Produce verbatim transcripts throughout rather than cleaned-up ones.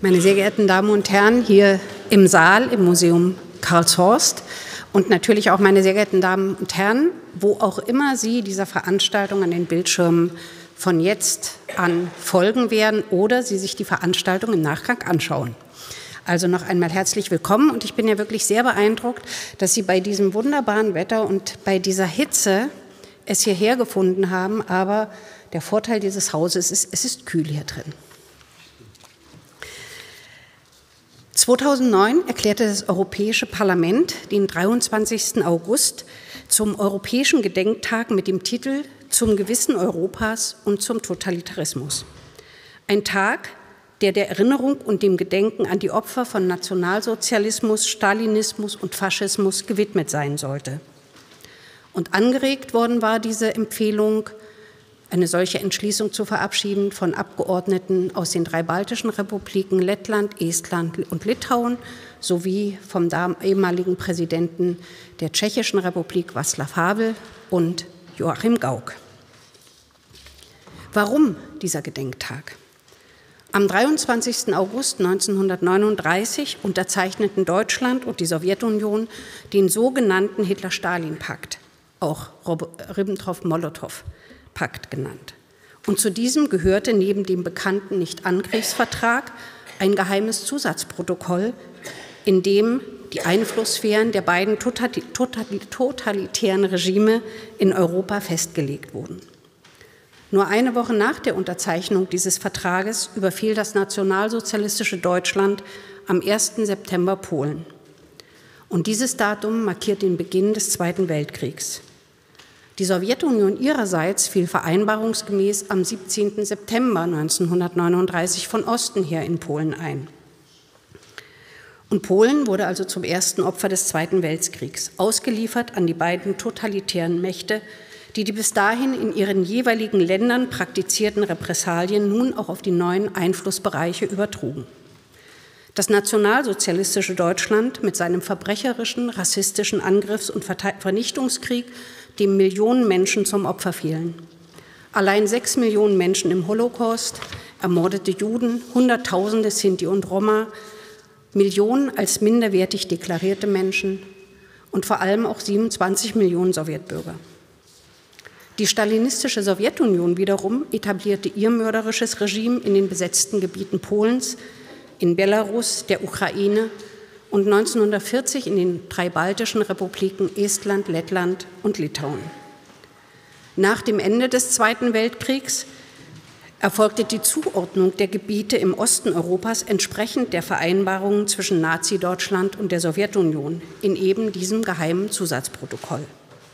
Meine sehr geehrten Damen und Herren, hier im Saal im Museum Karlshorst und natürlich auch meine sehr geehrten Damen und Herren, wo auch immer Sie dieser Veranstaltung an den Bildschirmen von jetzt an folgen werden oder Sie sich die Veranstaltung im Nachgang anschauen. Also noch einmal herzlich willkommen und ich bin ja wirklich sehr beeindruckt, dass Sie bei diesem wunderbaren Wetter und bei dieser Hitze es hierher gefunden haben, aber der Vorteil dieses Hauses ist, es ist kühl hier drin. zweitausendneun erklärte das Europäische Parlament den dreiundzwanzigsten August zum Europäischen Gedenktag mit dem Titel „Zum Gewissen Europas und zum Totalitarismus“. Ein Tag, der der Erinnerung und dem Gedenken an die Opfer von Nationalsozialismus, Stalinismus und Faschismus gewidmet sein sollte. Und angeregt worden war diese Empfehlung, eine solche Entschließung zu verabschieden von Abgeordneten aus den drei baltischen Republiken Lettland, Estland und Litauen sowie vom ehemaligen Präsidenten der Tschechischen Republik Václav Havel und Joachim Gauck. Warum dieser Gedenktag? Am dreiundzwanzigsten August neunzehnhundertneununddreißig unterzeichneten Deutschland und die Sowjetunion den sogenannten Hitler-Stalin-Pakt, auch Ribbentrop-Molotow-Pakt genannt. Und zu diesem gehörte neben dem bekannten Nicht-Angriffsvertrag ein geheimes Zusatzprotokoll, in dem die Einflusssphären der beiden totalitären Regime in Europa festgelegt wurden. Nur eine Woche nach der Unterzeichnung dieses Vertrages überfiel das nationalsozialistische Deutschland am ersten September Polen. Und dieses Datum markiert den Beginn des Zweiten Weltkriegs. Die Sowjetunion ihrerseits fiel vereinbarungsgemäß am siebzehnten September neunzehnhundertneununddreißig von Osten her in Polen ein. Und Polen wurde also zum ersten Opfer des Zweiten Weltkriegs, ausgeliefert an die beiden totalitären Mächte, die die bis dahin in ihren jeweiligen Ländern praktizierten Repressalien nun auch auf die neuen Einflussbereiche übertrugen. Das nationalsozialistische Deutschland mit seinem verbrecherischen, rassistischen Angriffs- und Vernichtungskrieg, dem Millionen Menschen zum Opfer fielen. Allein sechs Millionen Menschen im Holocaust, ermordete Juden, Hunderttausende Sinti und Roma, Millionen als minderwertig deklarierte Menschen und vor allem auch siebenundzwanzig Millionen Sowjetbürger. Die stalinistische Sowjetunion wiederum etablierte ihr mörderisches Regime in den besetzten Gebieten Polens, in Belarus, der Ukraine und neunzehnhundertvierzig in den drei baltischen Republiken Estland, Lettland und Litauen. Nach dem Ende des Zweiten Weltkriegs erfolgte die Zuordnung der Gebiete im Osten Europas entsprechend der Vereinbarungen zwischen Nazi-Deutschland und der Sowjetunion in eben diesem geheimen Zusatzprotokoll.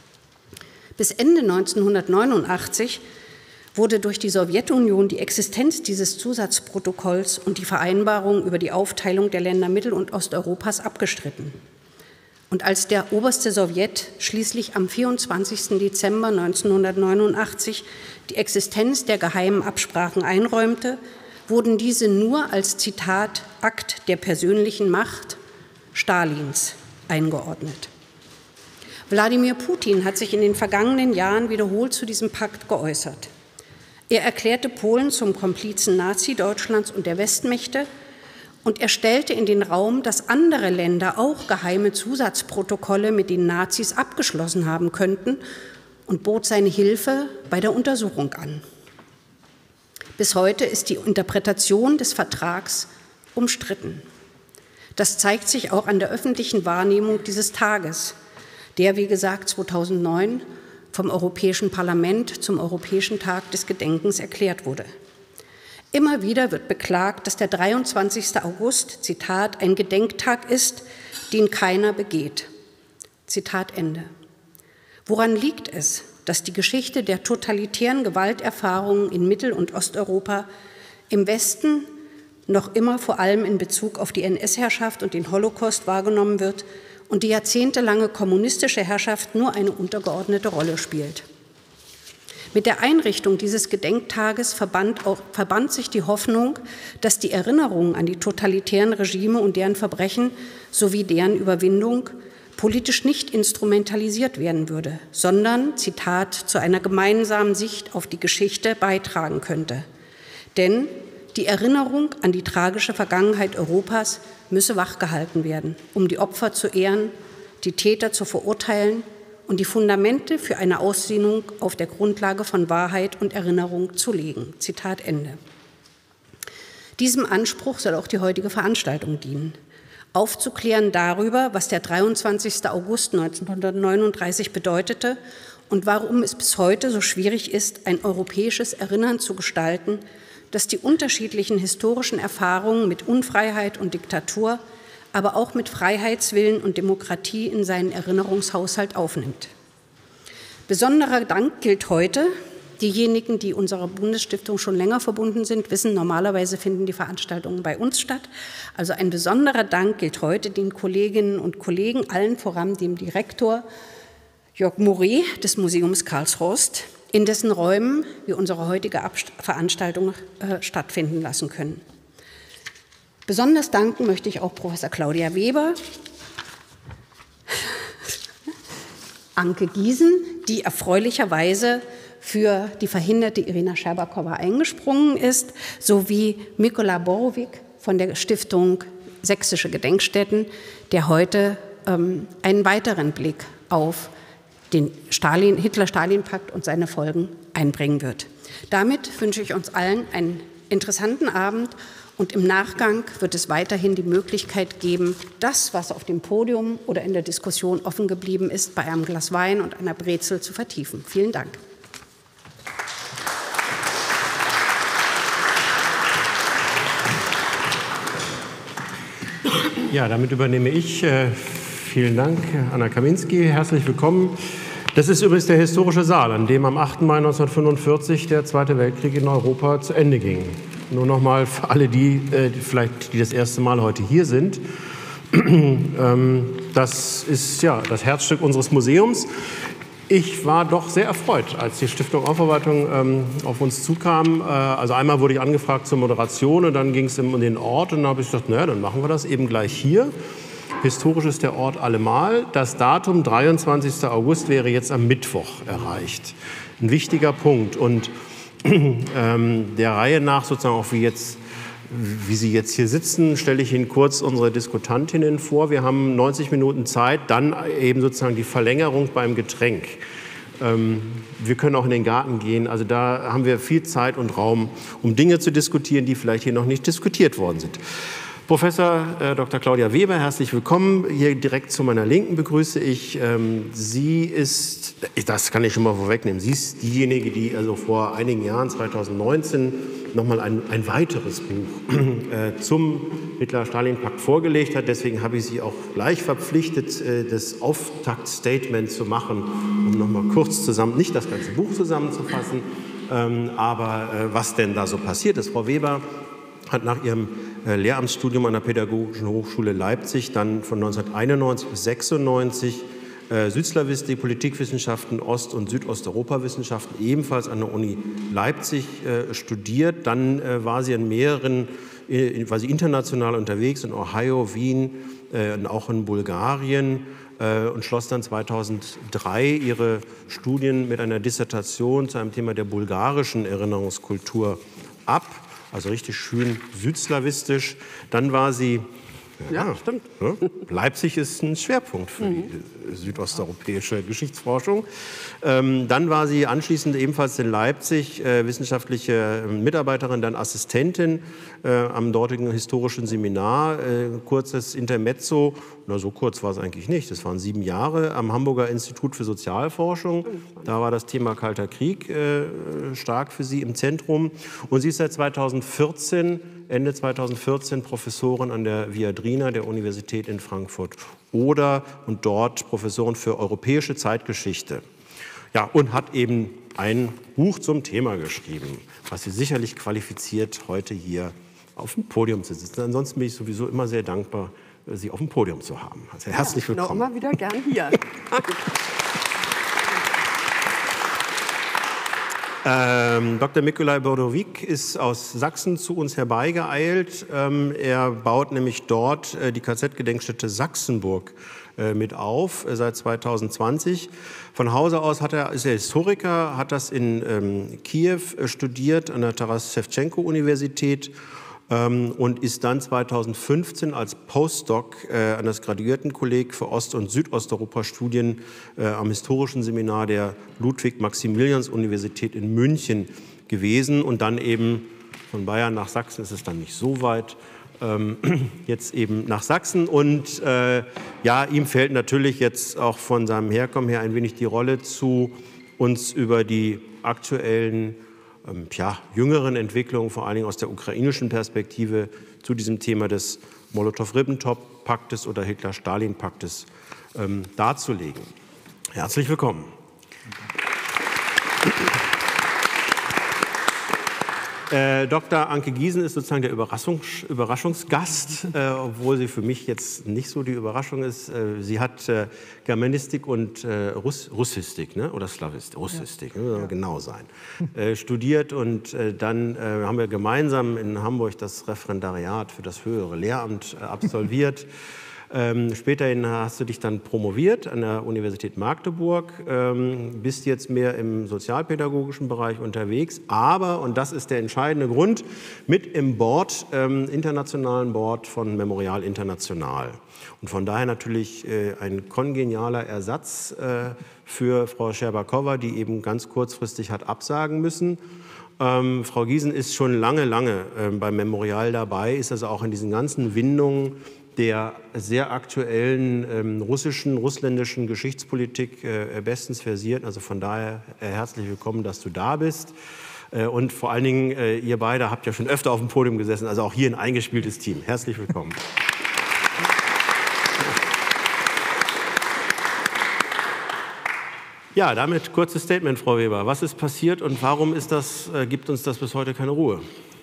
Bis Ende neunzehnhundertneunundachtzig wurde durch die Sowjetunion die Existenz dieses Zusatzprotokolls und die Vereinbarung über die Aufteilung der Länder Mittel- und Osteuropas abgestritten. Und als der oberste Sowjet schließlich am vierundzwanzigsten Dezember neunzehnhundertneunundachtzig die Existenz der geheimen Absprachen einräumte, wurden diese nur als, Zitat, Akt der persönlichen Macht Stalins eingeordnet. Wladimir Putin hat sich in den vergangenen Jahren wiederholt zu diesem Pakt geäußert. Er erklärte Polen zum Komplizen Nazi-Deutschlands und der Westmächte und er stellte in den Raum, dass andere Länder auch geheime Zusatzprotokolle mit den Nazis abgeschlossen haben könnten und bot seine Hilfe bei der Untersuchung an. Bis heute ist die Interpretation des Vertrags umstritten. Das zeigt sich auch an der öffentlichen Wahrnehmung dieses Tages, der, wie gesagt, zweitausendneun vom Europäischen Parlament zum Europäischen Tag des Gedenkens erklärt wurde. Immer wieder wird beklagt, dass der dreiundzwanzigste August, Zitat, ein Gedenktag ist, den keiner begeht. Zitat Ende. Woran liegt es, dass die Geschichte der totalitären Gewalterfahrungen in Mittel- und Osteuropa im Westen noch immer vor allem in Bezug auf die N S-Herrschaft und den Holocaust wahrgenommen wird und die jahrzehntelange kommunistische Herrschaft nur eine untergeordnete Rolle spielt? Mit der Einrichtung dieses Gedenktages verband, auch, verband sich die Hoffnung, dass die Erinnerung an die totalitären Regime und deren Verbrechen sowie deren Überwindung politisch nicht instrumentalisiert werden würde, sondern, Zitat, zu einer gemeinsamen Sicht auf die Geschichte beitragen könnte. Denn Die Erinnerung an die tragische Vergangenheit Europas müsse wachgehalten werden, um die Opfer zu ehren, die Täter zu verurteilen und die Fundamente für eine Aussöhnung auf der Grundlage von Wahrheit und Erinnerung zu legen. Zitat Ende. Diesem Anspruch soll auch die heutige Veranstaltung dienen. Aufzuklären darüber, was der dreiundzwanzigste August neunzehnhundertneununddreißig bedeutete und warum es bis heute so schwierig ist, ein europäisches Erinnern zu gestalten, das die unterschiedlichen historischen Erfahrungen mit Unfreiheit und Diktatur, aber auch mit Freiheitswillen und Demokratie in seinen Erinnerungshaushalt aufnimmt. Besonderer Dank gilt heute. Diejenigen, die unserer Bundesstiftung schon länger verbunden sind, wissen, normalerweise finden die Veranstaltungen bei uns statt. Also ein besonderer Dank gilt heute den Kolleginnen und Kollegen, allen voran dem Direktor Jörg Mouret des Museums Karlshorst, in dessen Räumen wir unsere heutige Veranstaltung äh, stattfinden lassen können. Besonders danken möchte ich auch Professor Claudia Weber, Anke Giesen, die erfreulicherweise für die verhinderte Irina Scherbakowa eingesprungen ist, sowie Mikola Borowik von der Stiftung Sächsische Gedenkstätten, der heute ähm, einen weiteren Blick auf den Stalin, Hitler-Stalin-Pakt und seine Folgen einbringen wird. Damit wünsche ich uns allen einen interessanten Abend und im Nachgang wird es weiterhin die Möglichkeit geben, das, was auf dem Podium oder in der Diskussion offen geblieben ist, bei einem Glas Wein und einer Brezel zu vertiefen. Vielen Dank. Ja, damit übernehme ich. Äh, vielen Dank, Anna Kaminski. Herzlich willkommen. Das ist übrigens der historische Saal, an dem am achten Mai neunzehnhundertfünfundvierzig der Zweite Weltkrieg in Europa zu Ende ging. Nur noch mal für alle die, äh, die vielleicht die das erste Mal heute hier sind. ähm, das ist ja das Herzstück unseres Museums. Ich war doch sehr erfreut, als die Stiftung Aufarbeitung ähm, auf uns zukam. Äh, also einmal wurde ich angefragt zur Moderation und dann ging es um den Ort und dann habe ich gedacht, naja, dann machen wir das eben gleich hier. Historisch ist der Ort allemal. Das Datum dreiundzwanzigster August wäre jetzt am Mittwoch erreicht. Ein wichtiger Punkt und ähm, der Reihe nach sozusagen auch wie jetzt Wie Sie jetzt hier sitzen, stelle ich Ihnen kurz unsere Diskutantinnen vor. Wir haben neunzig Minuten Zeit, dann eben sozusagen die Verlängerung beim Getränk. Ähm, wir können auch in den Garten gehen. Also da haben wir viel Zeit und Raum, um Dinge zu diskutieren, die vielleicht hier noch nicht diskutiert worden sind. Professor äh, Doktor Claudia Weber, herzlich willkommen. Hier direkt zu meiner Linken begrüße ich. Ähm, sie ist, das kann ich schon mal vorwegnehmen, sie ist diejenige, die also vor einigen Jahren, zweitausendneunzehn, nochmal ein, ein weiteres Buch äh, zum Hitler-Stalin-Pakt vorgelegt hat. Deswegen habe ich sie auch gleich verpflichtet, äh, das Auftaktstatement zu machen, um nochmal kurz zusammen, nicht das ganze Buch zusammenzufassen, ähm, aber äh, was denn da so passiert ist. Frau Weber hat nach ihrem äh, Lehramtsstudium an der Pädagogischen Hochschule Leipzig dann von neunzehnhunderteinundneunzig bis sechsundneunzig äh, Südslawistik, Politikwissenschaften, Ost- und Südosteuropawissenschaften ebenfalls an der Uni Leipzig äh, studiert. Dann äh, war sie in mehreren, äh, war sie international unterwegs in Ohio, Wien äh, und auch in Bulgarien äh, und schloss dann zweitausenddrei ihre Studien mit einer Dissertation zu einem Thema der bulgarischen Erinnerungskultur ab. Also richtig schön südslawistisch. Dann war sie, ja, ja stimmt. Ja, Leipzig ist ein Schwerpunkt für mhm. die südosteuropäische Geschichtsforschung. Ähm, dann war sie anschließend ebenfalls in Leipzig äh, wissenschaftliche Mitarbeiterin, dann Assistentin äh, am dortigen historischen Seminar. Äh, kurzes Intermezzo, na so kurz war es eigentlich nicht, das waren sieben Jahre am Hamburger Institut für Sozialforschung. Da war das Thema Kalter Krieg äh, stark für sie im Zentrum. Und sie ist seit zweitausendvierzehn, Ende zweitausendvierzehn Professorin an der Viadrina der Universität in Frankfurt oder und dort Professorin für europäische Zeitgeschichte. Ja, und hat eben ein Buch zum Thema geschrieben, was sie sicherlich qualifiziert, heute hier auf dem Podium zu sitzen. Ansonsten bin ich sowieso immer sehr dankbar, Sie auf dem Podium zu haben. Also herzlich ja, willkommen. Noch immer wieder gern hier. Ähm, Doktor Mikolaj Bordowik ist aus Sachsen zu uns herbeigeeilt. Ähm, er baut nämlich dort äh, die K Z-Gedenkstätte Sachsenburg äh, mit auf, äh, seit zweitausendzwanzig. Von Hause aus hat er, ist er Historiker, hat das in ähm, Kiew äh, studiert, an der Taras-Schewtschenko-Universität ähm, und ist dann zweitausendfünfzehn als Postdoc äh, an das Graduiertenkolleg für Ost- und Südosteuropa-Studien äh, am historischen Seminar der Ludwig-Maximilians-Universität in München gewesen und dann eben von Bayern nach Sachsen, ist es dann nicht so weit, ähm, jetzt eben nach Sachsen. Und äh, ja, ihm fällt natürlich jetzt auch von seinem Herkommen her ein wenig die Rolle zu, uns über die aktuellen ähm, ja, jüngeren Entwicklungen, vor allen Dingen aus der ukrainischen Perspektive, zu diesem Thema des Molotow-Ribbentrop-Paktes oder Hitler-Stalin-Paktes ähm, darzulegen. Herzlich willkommen. Äh, Doktor Anke Giesen ist sozusagen der Überraschungs Überraschungsgast, äh, obwohl sie für mich jetzt nicht so die Überraschung ist. Äh, sie hat äh, Germanistik und äh, Russ Russistik, ne? Oder Slavistik, Russistik, ja. Ne? Ja. Genau sein, äh, studiert und äh, dann äh, haben wir gemeinsam in Hamburg das Referendariat für das höhere Lehramt äh, absolviert. Ähm, späterhin hast du dich dann promoviert an der Universität Magdeburg, ähm, bist jetzt mehr im sozialpädagogischen Bereich unterwegs, aber, und das ist der entscheidende Grund, mit im Board, ähm, internationalen Board von Memorial International. Und von daher natürlich äh, ein kongenialer Ersatz äh, für Frau Scherbakowa, die eben ganz kurzfristig hat absagen müssen. Ähm, Frau Giesen ist schon lange, lange äh, beim Memorial dabei, ist also auch in diesen ganzen Windungen der sehr aktuellen ähm, russischen, russländischen Geschichtspolitik äh, bestens versiert. Also von daher äh, herzlich willkommen, dass du da bist. Äh, und vor allen Dingen, äh, ihr beide habt ja schon öfter auf dem Podium gesessen, also auch hier ein eingespieltes Team. Herzlich willkommen. Ja, damit kurzes Statement, Frau Weber. Was ist passiert und warum ist das, äh, gibt uns das bis heute keine Ruhe?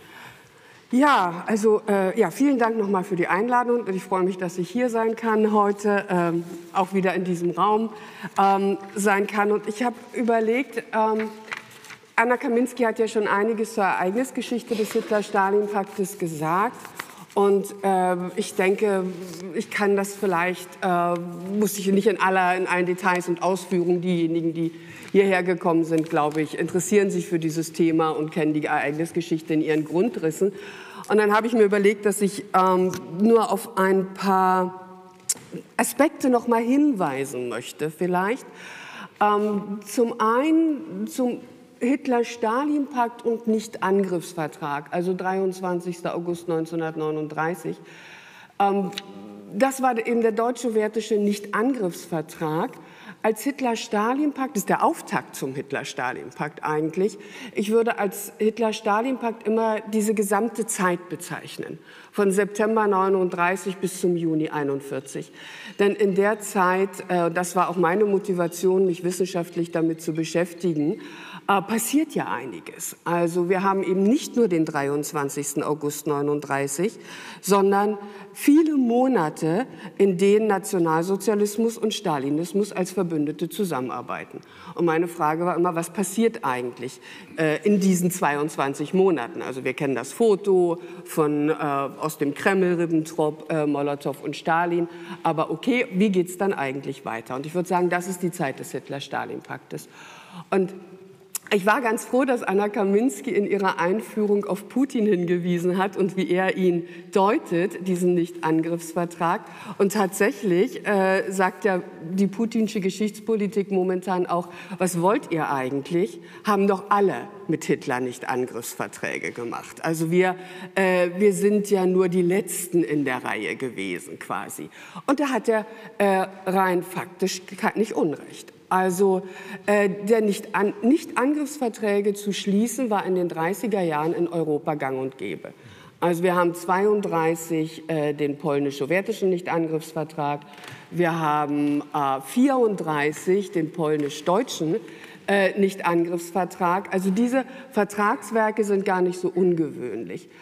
Ja, also äh, ja, vielen Dank nochmal für die Einladung. Ich freue mich, dass ich hier sein kann heute, ähm, auch wieder in diesem Raum ähm, sein kann. Und ich habe überlegt, ähm, Anna Kaminski hat ja schon einiges zur Ereignisgeschichte des Hitler-Stalin-Paktes gesagt. Und äh, ich denke, ich kann das vielleicht, äh, muss ich nicht in, aller, in allen Details und Ausführungen, diejenigen, die hierher gekommen sind, glaube ich, interessieren sich für dieses Thema und kennen die Ereignisgeschichte in ihren Grundrissen. Und dann habe ich mir überlegt, dass ich ähm, nur auf ein paar Aspekte noch mal hinweisen möchte, vielleicht. Ähm, zum einen zum Hitler-Stalin-Pakt und Nicht-Angriffsvertrag, also dreiundzwanzigster August neunzehnhundertneununddreißig. Ähm, das war eben der deutsch-sowjetische Nicht-Angriffsvertrag. Als Hitler-Stalin-Pakt, das ist der Auftakt zum Hitler-Stalin-Pakt eigentlich. Ich würde als Hitler-Stalin-Pakt immer diese gesamte Zeit bezeichnen, von September neununddreißig bis zum Juni einundvierzig. Denn in der Zeit, äh, das war auch meine Motivation, mich wissenschaftlich damit zu beschäftigen, äh, passiert ja einiges. Also wir haben eben nicht nur den dreiundzwanzigsten August neununddreißig, sondern viele Monate, in denen Nationalsozialismus und Stalinismus als Verbündete zusammenarbeiten. Und meine Frage war immer, was passiert eigentlich äh, in diesen zweiundzwanzig Monaten? Also wir kennen das Foto von, äh, aus dem Kreml, Ribbentrop, äh, Molotow und Stalin. Aber okay, wie geht es dann eigentlich weiter? Und ich würde sagen, das ist die Zeit des Hitler-Stalin-Paktes. Und ich war ganz froh, dass Anna Kaminski in ihrer Einführung auf Putin hingewiesen hat und wie er ihn deutet, diesen Nicht-Angriffsvertrag. Und tatsächlich äh, sagt ja die putinsche Geschichtspolitik momentan auch, was wollt ihr eigentlich? Haben doch alle mit Hitler Nicht-Angriffsverträge gemacht. Also wir, äh, wir sind ja nur die Letzten in der Reihe gewesen quasi. Und da hat er äh, rein faktisch nicht Unrecht. Also äh, der Nicht-An- Nicht-Angriffsverträge zu schließen, war in den dreißiger Jahren in Europa gang und gäbe. Also wir haben zweiunddreißig äh, den polnisch-sowjetischen Nicht-Angriffsvertrag, wir haben äh, vierunddreißig den polnisch-deutschen äh, Nicht-Angriffsvertrag. Also diese Vertragswerke sind gar nicht so ungewöhnlich.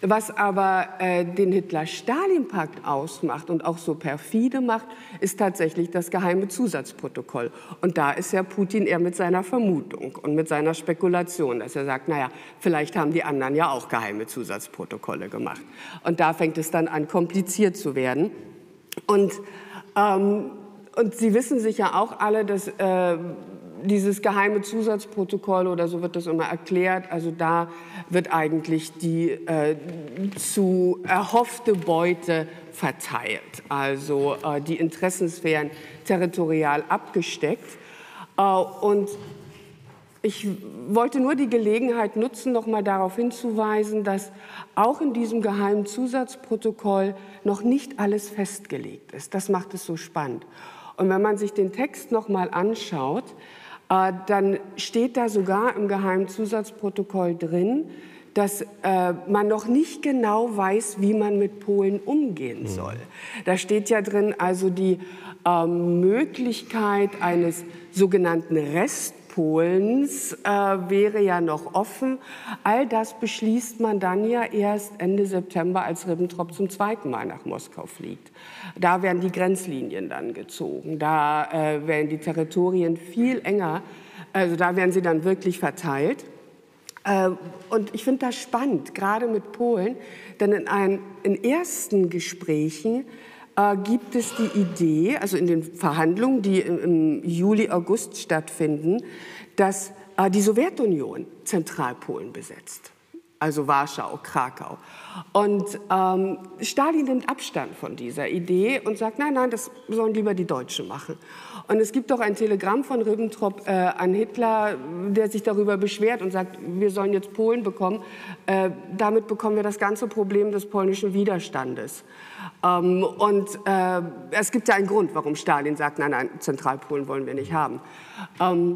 Was aber äh, den Hitler-Stalin-Pakt ausmacht und auch so perfide macht, ist tatsächlich das geheime Zusatzprotokoll. Und da ist ja Putin eher mit seiner Vermutung und mit seiner Spekulation, dass er sagt, naja, vielleicht haben die anderen ja auch geheime Zusatzprotokolle gemacht. Und da fängt es dann an, kompliziert zu werden. Und, ähm, und Sie wissen sicher auch alle, dass äh, dieses geheime Zusatzprotokoll, oder so wird das immer erklärt, also da wird eigentlich die äh, zu erhoffte Beute verteilt, also äh, die Interessensphären territorial abgesteckt. Äh, und ich wollte nur die Gelegenheit nutzen, noch mal darauf hinzuweisen, dass auch in diesem geheimen Zusatzprotokoll noch nicht alles festgelegt ist. Das macht es so spannend. Und wenn man sich den Text noch mal anschaut, dann steht da sogar im geheimen Zusatzprotokoll drin, dass äh, man noch nicht genau weiß, wie man mit Polen umgehen soll. Da steht ja drin, also die äh, Möglichkeit eines sogenannten Restpolens äh, wäre ja noch offen. All das beschließt man dann ja erst Ende September, als Ribbentrop zum zweiten Mal nach Moskau fliegt. Da werden die Grenzlinien dann gezogen, da äh, werden die Territorien viel enger, also da werden sie dann wirklich verteilt. Äh, und ich finde das spannend, gerade mit Polen, denn in, ein, in ersten Gesprächen äh, gibt es die Idee, also in den Verhandlungen, die im, im Juli, August stattfinden, dass äh, die Sowjetunion Zentralpolen besetzt. Also Warschau, Krakau. Und ähm, Stalin nimmt Abstand von dieser Idee und sagt, nein, nein, das sollen lieber die Deutschen machen. Und es gibt auch ein Telegramm von Ribbentrop äh, an Hitler, der sich darüber beschwert und sagt, wir sollen jetzt Polen bekommen. Äh, damit bekommen wir das ganze Problem des polnischen Widerstandes. Ähm, und äh, es gibt ja einen Grund, warum Stalin sagt, nein, nein, Zentralpolen wollen wir nicht haben. Ähm,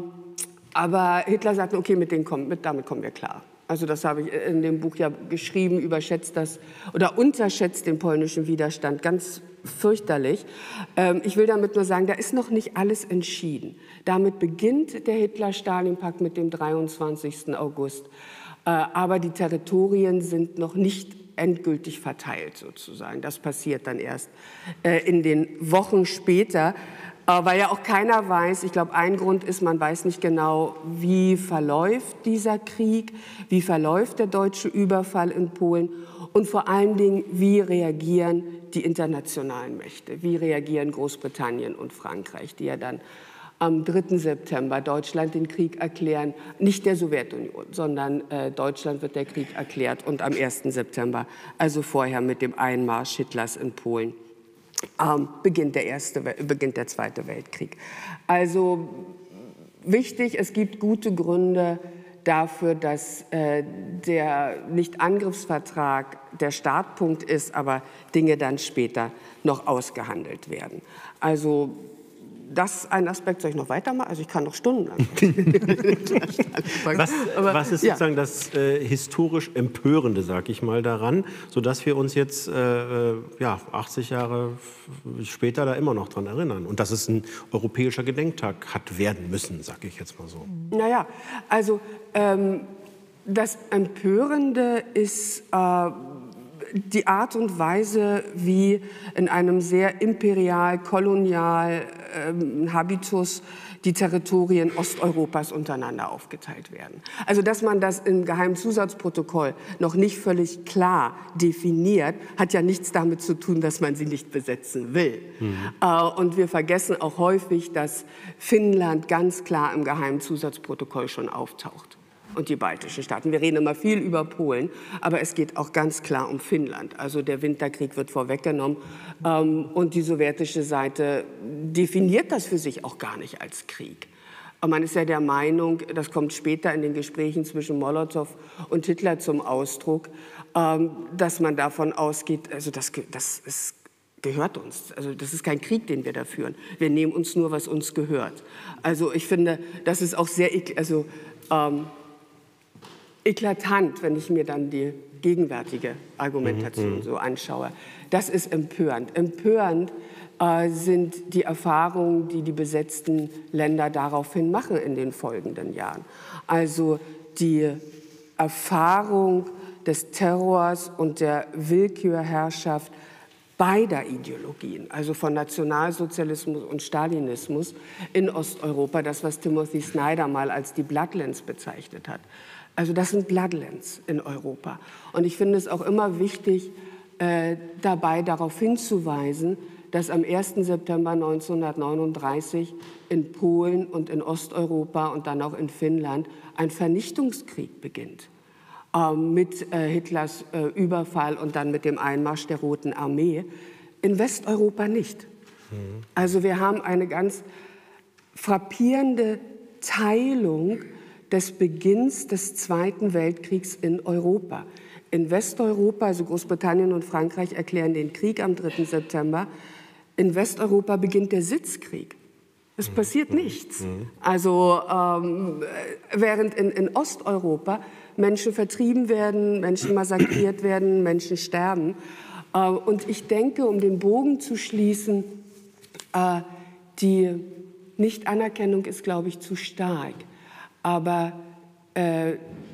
aber Hitler sagt, okay, mit denen kommen, mit, damit kommen wir klar. Also das habe ich in dem Buch ja geschrieben, überschätzt das oder unterschätzt den polnischen Widerstand ganz fürchterlich. Ähm, ich will damit nur sagen, da ist noch nicht alles entschieden. Damit beginnt der Hitler-Stalin-Pakt mit dem dreiundzwanzigsten August. Äh, aber die Territorien sind noch nicht endgültig verteilt sozusagen. Das passiert dann erst äh, in den Wochen später. Weil ja auch keiner weiß, ich glaube, ein Grund ist, man weiß nicht genau, wie verläuft dieser Krieg, wie verläuft der deutsche Überfall in Polen und vor allen Dingen, wie reagieren die internationalen Mächte, wie reagieren Großbritannien und Frankreich, die ja dann am dritten September Deutschland den Krieg erklären, nicht der Sowjetunion, sondern äh, Deutschland wird der Krieg erklärt und am ersten September, also vorher mit dem Einmarsch Hitlers in Polen, Ähm, beginnt, der erste, beginnt der Zweite Weltkrieg. Also wichtig, es gibt gute Gründe dafür, dass äh, der Nicht-Angriffsvertrag der Startpunkt ist, aber Dinge dann später noch ausgehandelt werden. Also das ist ein Aspekt. Soll ich noch weitermachen? Also ich kann noch stundenlang. was, Aber, was ist ja. sozusagen das äh, historisch Empörende, sag ich mal, daran, sodass wir uns jetzt äh, ja, achtzig Jahre später da immer noch dran erinnern und dass es ein europäischer Gedenktag hat werden müssen, sag ich jetzt mal so. Naja, also ähm, das Empörende ist äh, die Art und Weise, wie in einem sehr imperial, kolonial ähm, Habitus die Territorien Osteuropas untereinander aufgeteilt werden. Also dass man das im geheimen Zusatzprotokoll noch nicht völlig klar definiert, hat ja nichts damit zu tun, dass man sie nicht besetzen will. Mhm. Äh, und wir vergessen auch häufig, dass Finnland ganz klar im geheimen Zusatzprotokoll schon auftaucht. Und die baltischen Staaten. Wir reden immer viel über Polen, aber es geht auch ganz klar um Finnland. Also der Winterkrieg wird vorweggenommen ähm, und die sowjetische Seite definiert das für sich auch gar nicht als Krieg. Aber man ist ja der Meinung, das kommt später in den Gesprächen zwischen Molotow und Hitler zum Ausdruck, ähm, dass man davon ausgeht, also das, das ist gehört uns. Also das ist kein Krieg, den wir da führen. Wir nehmen uns nur, was uns gehört. Also ich finde, das ist auch sehr, also ähm, eklatant, wenn ich mir dann die gegenwärtige Argumentation mhm. so anschaue. Das ist empörend. Empörend äh, sind die Erfahrungen, die die besetzten Länder daraufhin machen in den folgenden Jahren. Also die Erfahrung, des Terrors und der Willkürherrschaft beider Ideologien, also von Nationalsozialismus und Stalinismus in Osteuropa, das, was Timothy Snyder mal als die Bloodlands bezeichnet hat. Also das sind Bloodlands in Europa. Und ich finde es auch immer wichtig, äh, dabei darauf hinzuweisen, dass am ersten September neunzehnhundertneununddreißig in Polen und in Osteuropa und dann auch in Finnland ein Vernichtungskrieg beginnt. Mit äh, Hitlers äh, Überfall und dann mit dem Einmarsch der Roten Armee, in Westeuropa nicht. Mhm. Also wir haben eine ganz frappierende Teilung des Beginns des Zweiten Weltkriegs in Europa. In Westeuropa, also Großbritannien und Frankreich, erklären den Krieg am dritten September. In Westeuropa beginnt der Sitzkrieg. Es passiert nichts. Also ähm, während in, in Osteuropa Menschen vertrieben werden, Menschen massakriert werden, Menschen sterben. Äh, und ich denke, um den Bogen zu schließen, äh, die Nichtanerkennung ist, glaube ich, zu stark. Aber äh,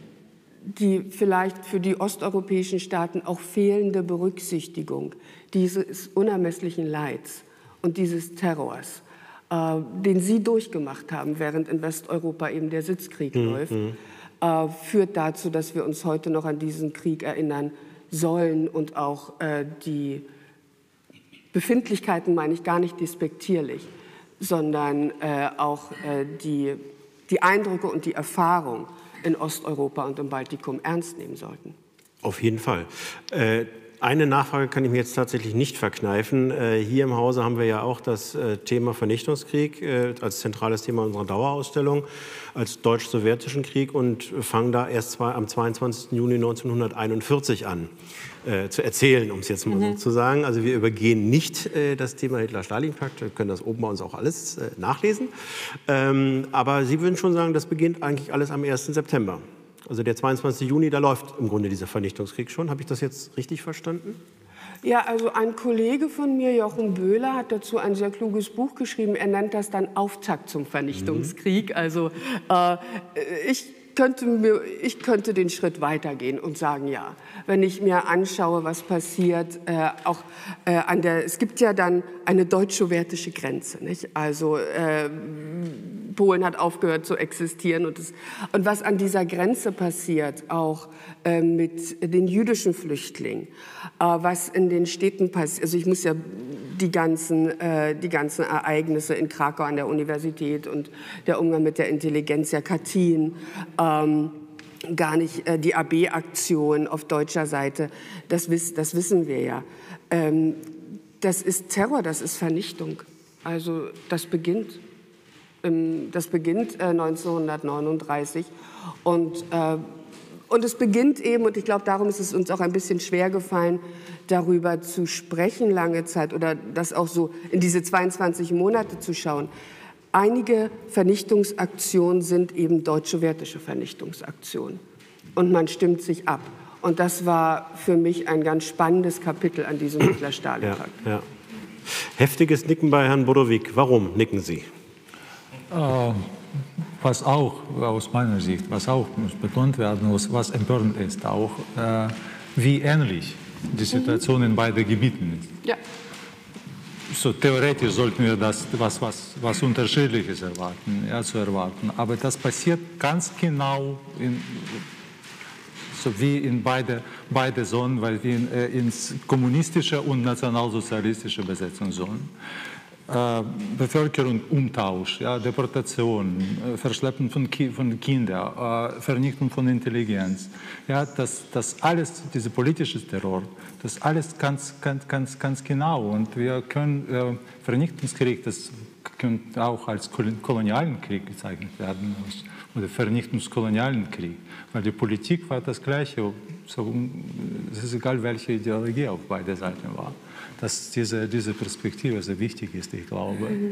die vielleicht für die osteuropäischen Staaten auch fehlende Berücksichtigung dieses unermesslichen Leids und dieses Terrors, äh, den Sie durchgemacht haben, während in Westeuropa eben der Sitzkrieg mhm. läuft, äh, führt dazu, dass wir uns heute noch an diesen Krieg erinnern sollen und auch äh, die Befindlichkeiten meine ich gar nicht despektierlich, sondern äh, auch äh, die, die Eindrücke und die Erfahrung in Osteuropa und im Baltikum ernst nehmen sollten. Auf jeden Fall. Äh Eine Nachfrage kann ich mir jetzt tatsächlich nicht verkneifen. Hier im Hause haben wir ja auch das Thema Vernichtungskrieg als zentrales Thema unserer Dauerausstellung, als deutsch-sowjetischen Krieg, und fangen da erst am zweiundzwanzigsten Juni neunzehnhunderteinundvierzig an äh, zu erzählen, um es jetzt mal mhm. so zu sagen. Also wir übergehen nicht äh, das Thema Hitler-Stalin-Pakt, wir können das oben bei uns auch alles äh, nachlesen. Ähm, aber Sie würden schon sagen, das beginnt eigentlich alles am ersten September. Also der zweiundzwanzigste Juni, da läuft im Grunde dieser Vernichtungskrieg schon. Habe ich das jetzt richtig verstanden? Ja, also ein Kollege von mir, Jochen Böhler, hat dazu ein sehr kluges Buch geschrieben. Er nennt das dann Auftakt zum Vernichtungskrieg. Mhm. Also äh, ich könnte mir, ich könnte den Schritt weitergehen und sagen, ja, wenn ich mir anschaue, was passiert, äh, auch äh, an der, es gibt ja dann eine deutsch-sowjetische Grenze, nicht? Also äh, Polen hat aufgehört zu existieren und, es, und was an dieser Grenze passiert, auch äh, mit den jüdischen Flüchtlingen, äh, was in den Städten passiert, also ich muss ja die ganzen, äh, die ganzen Ereignisse in Krakau an der Universität und der Umgang mit der Intelligenzia Katyn, ähm, gar nicht äh, die A B-Aktion auf deutscher Seite, das, wiss, das wissen wir ja. Ähm, das ist Terror, das ist Vernichtung. Also das beginnt, ähm, das beginnt äh, neunzehnhundertneununddreißig und äh, Und es beginnt eben, und ich glaube, darum ist es uns auch ein bisschen schwer gefallen, darüber zu sprechen lange Zeit oder das auch so in diese zweiundzwanzig Monate zu schauen. Einige Vernichtungsaktionen sind eben deutsch-sowjetische Vernichtungsaktionen. Und man stimmt sich ab. Und das war für mich ein ganz spannendes Kapitel an diesem Hitler-Stalin-Pakt. Ja, ja. Heftiges Nicken bei Herrn Bodowik. Warum nicken Sie? Äh, was auch aus meiner Sicht, was auch muss betont werden muss, was empörend ist, auch äh, wie ähnlich die Situation mhm. in beiden Gebieten ist. Ja. So theoretisch sollten wir das was, was, was Unterschiedliches erwarten, ja, zu erwarten. Aber das passiert ganz genau in, so wie in beide, beide Zonen, weil wir in, äh, ins kommunistische und nationalsozialistische Besetzungszonen. Äh, Bevölkerung, Umtausch, ja, Deportation, äh, Verschleppen von, Ki von Kindern, äh, Vernichtung von Intelligenz. Ja, das, das alles, dieser politische Terror, das alles ganz, ganz, ganz, ganz genau. Und wir können äh, Vernichtungskrieg, das könnte auch als kolonialen Krieg bezeichnet werden, oder vernichtungskolonialen Krieg, weil die Politik war das Gleiche. So, es ist egal, welche Ideologie auf beiden Seiten war. Dass diese, diese Perspektive sehr wichtig ist, ich glaube. Mhm.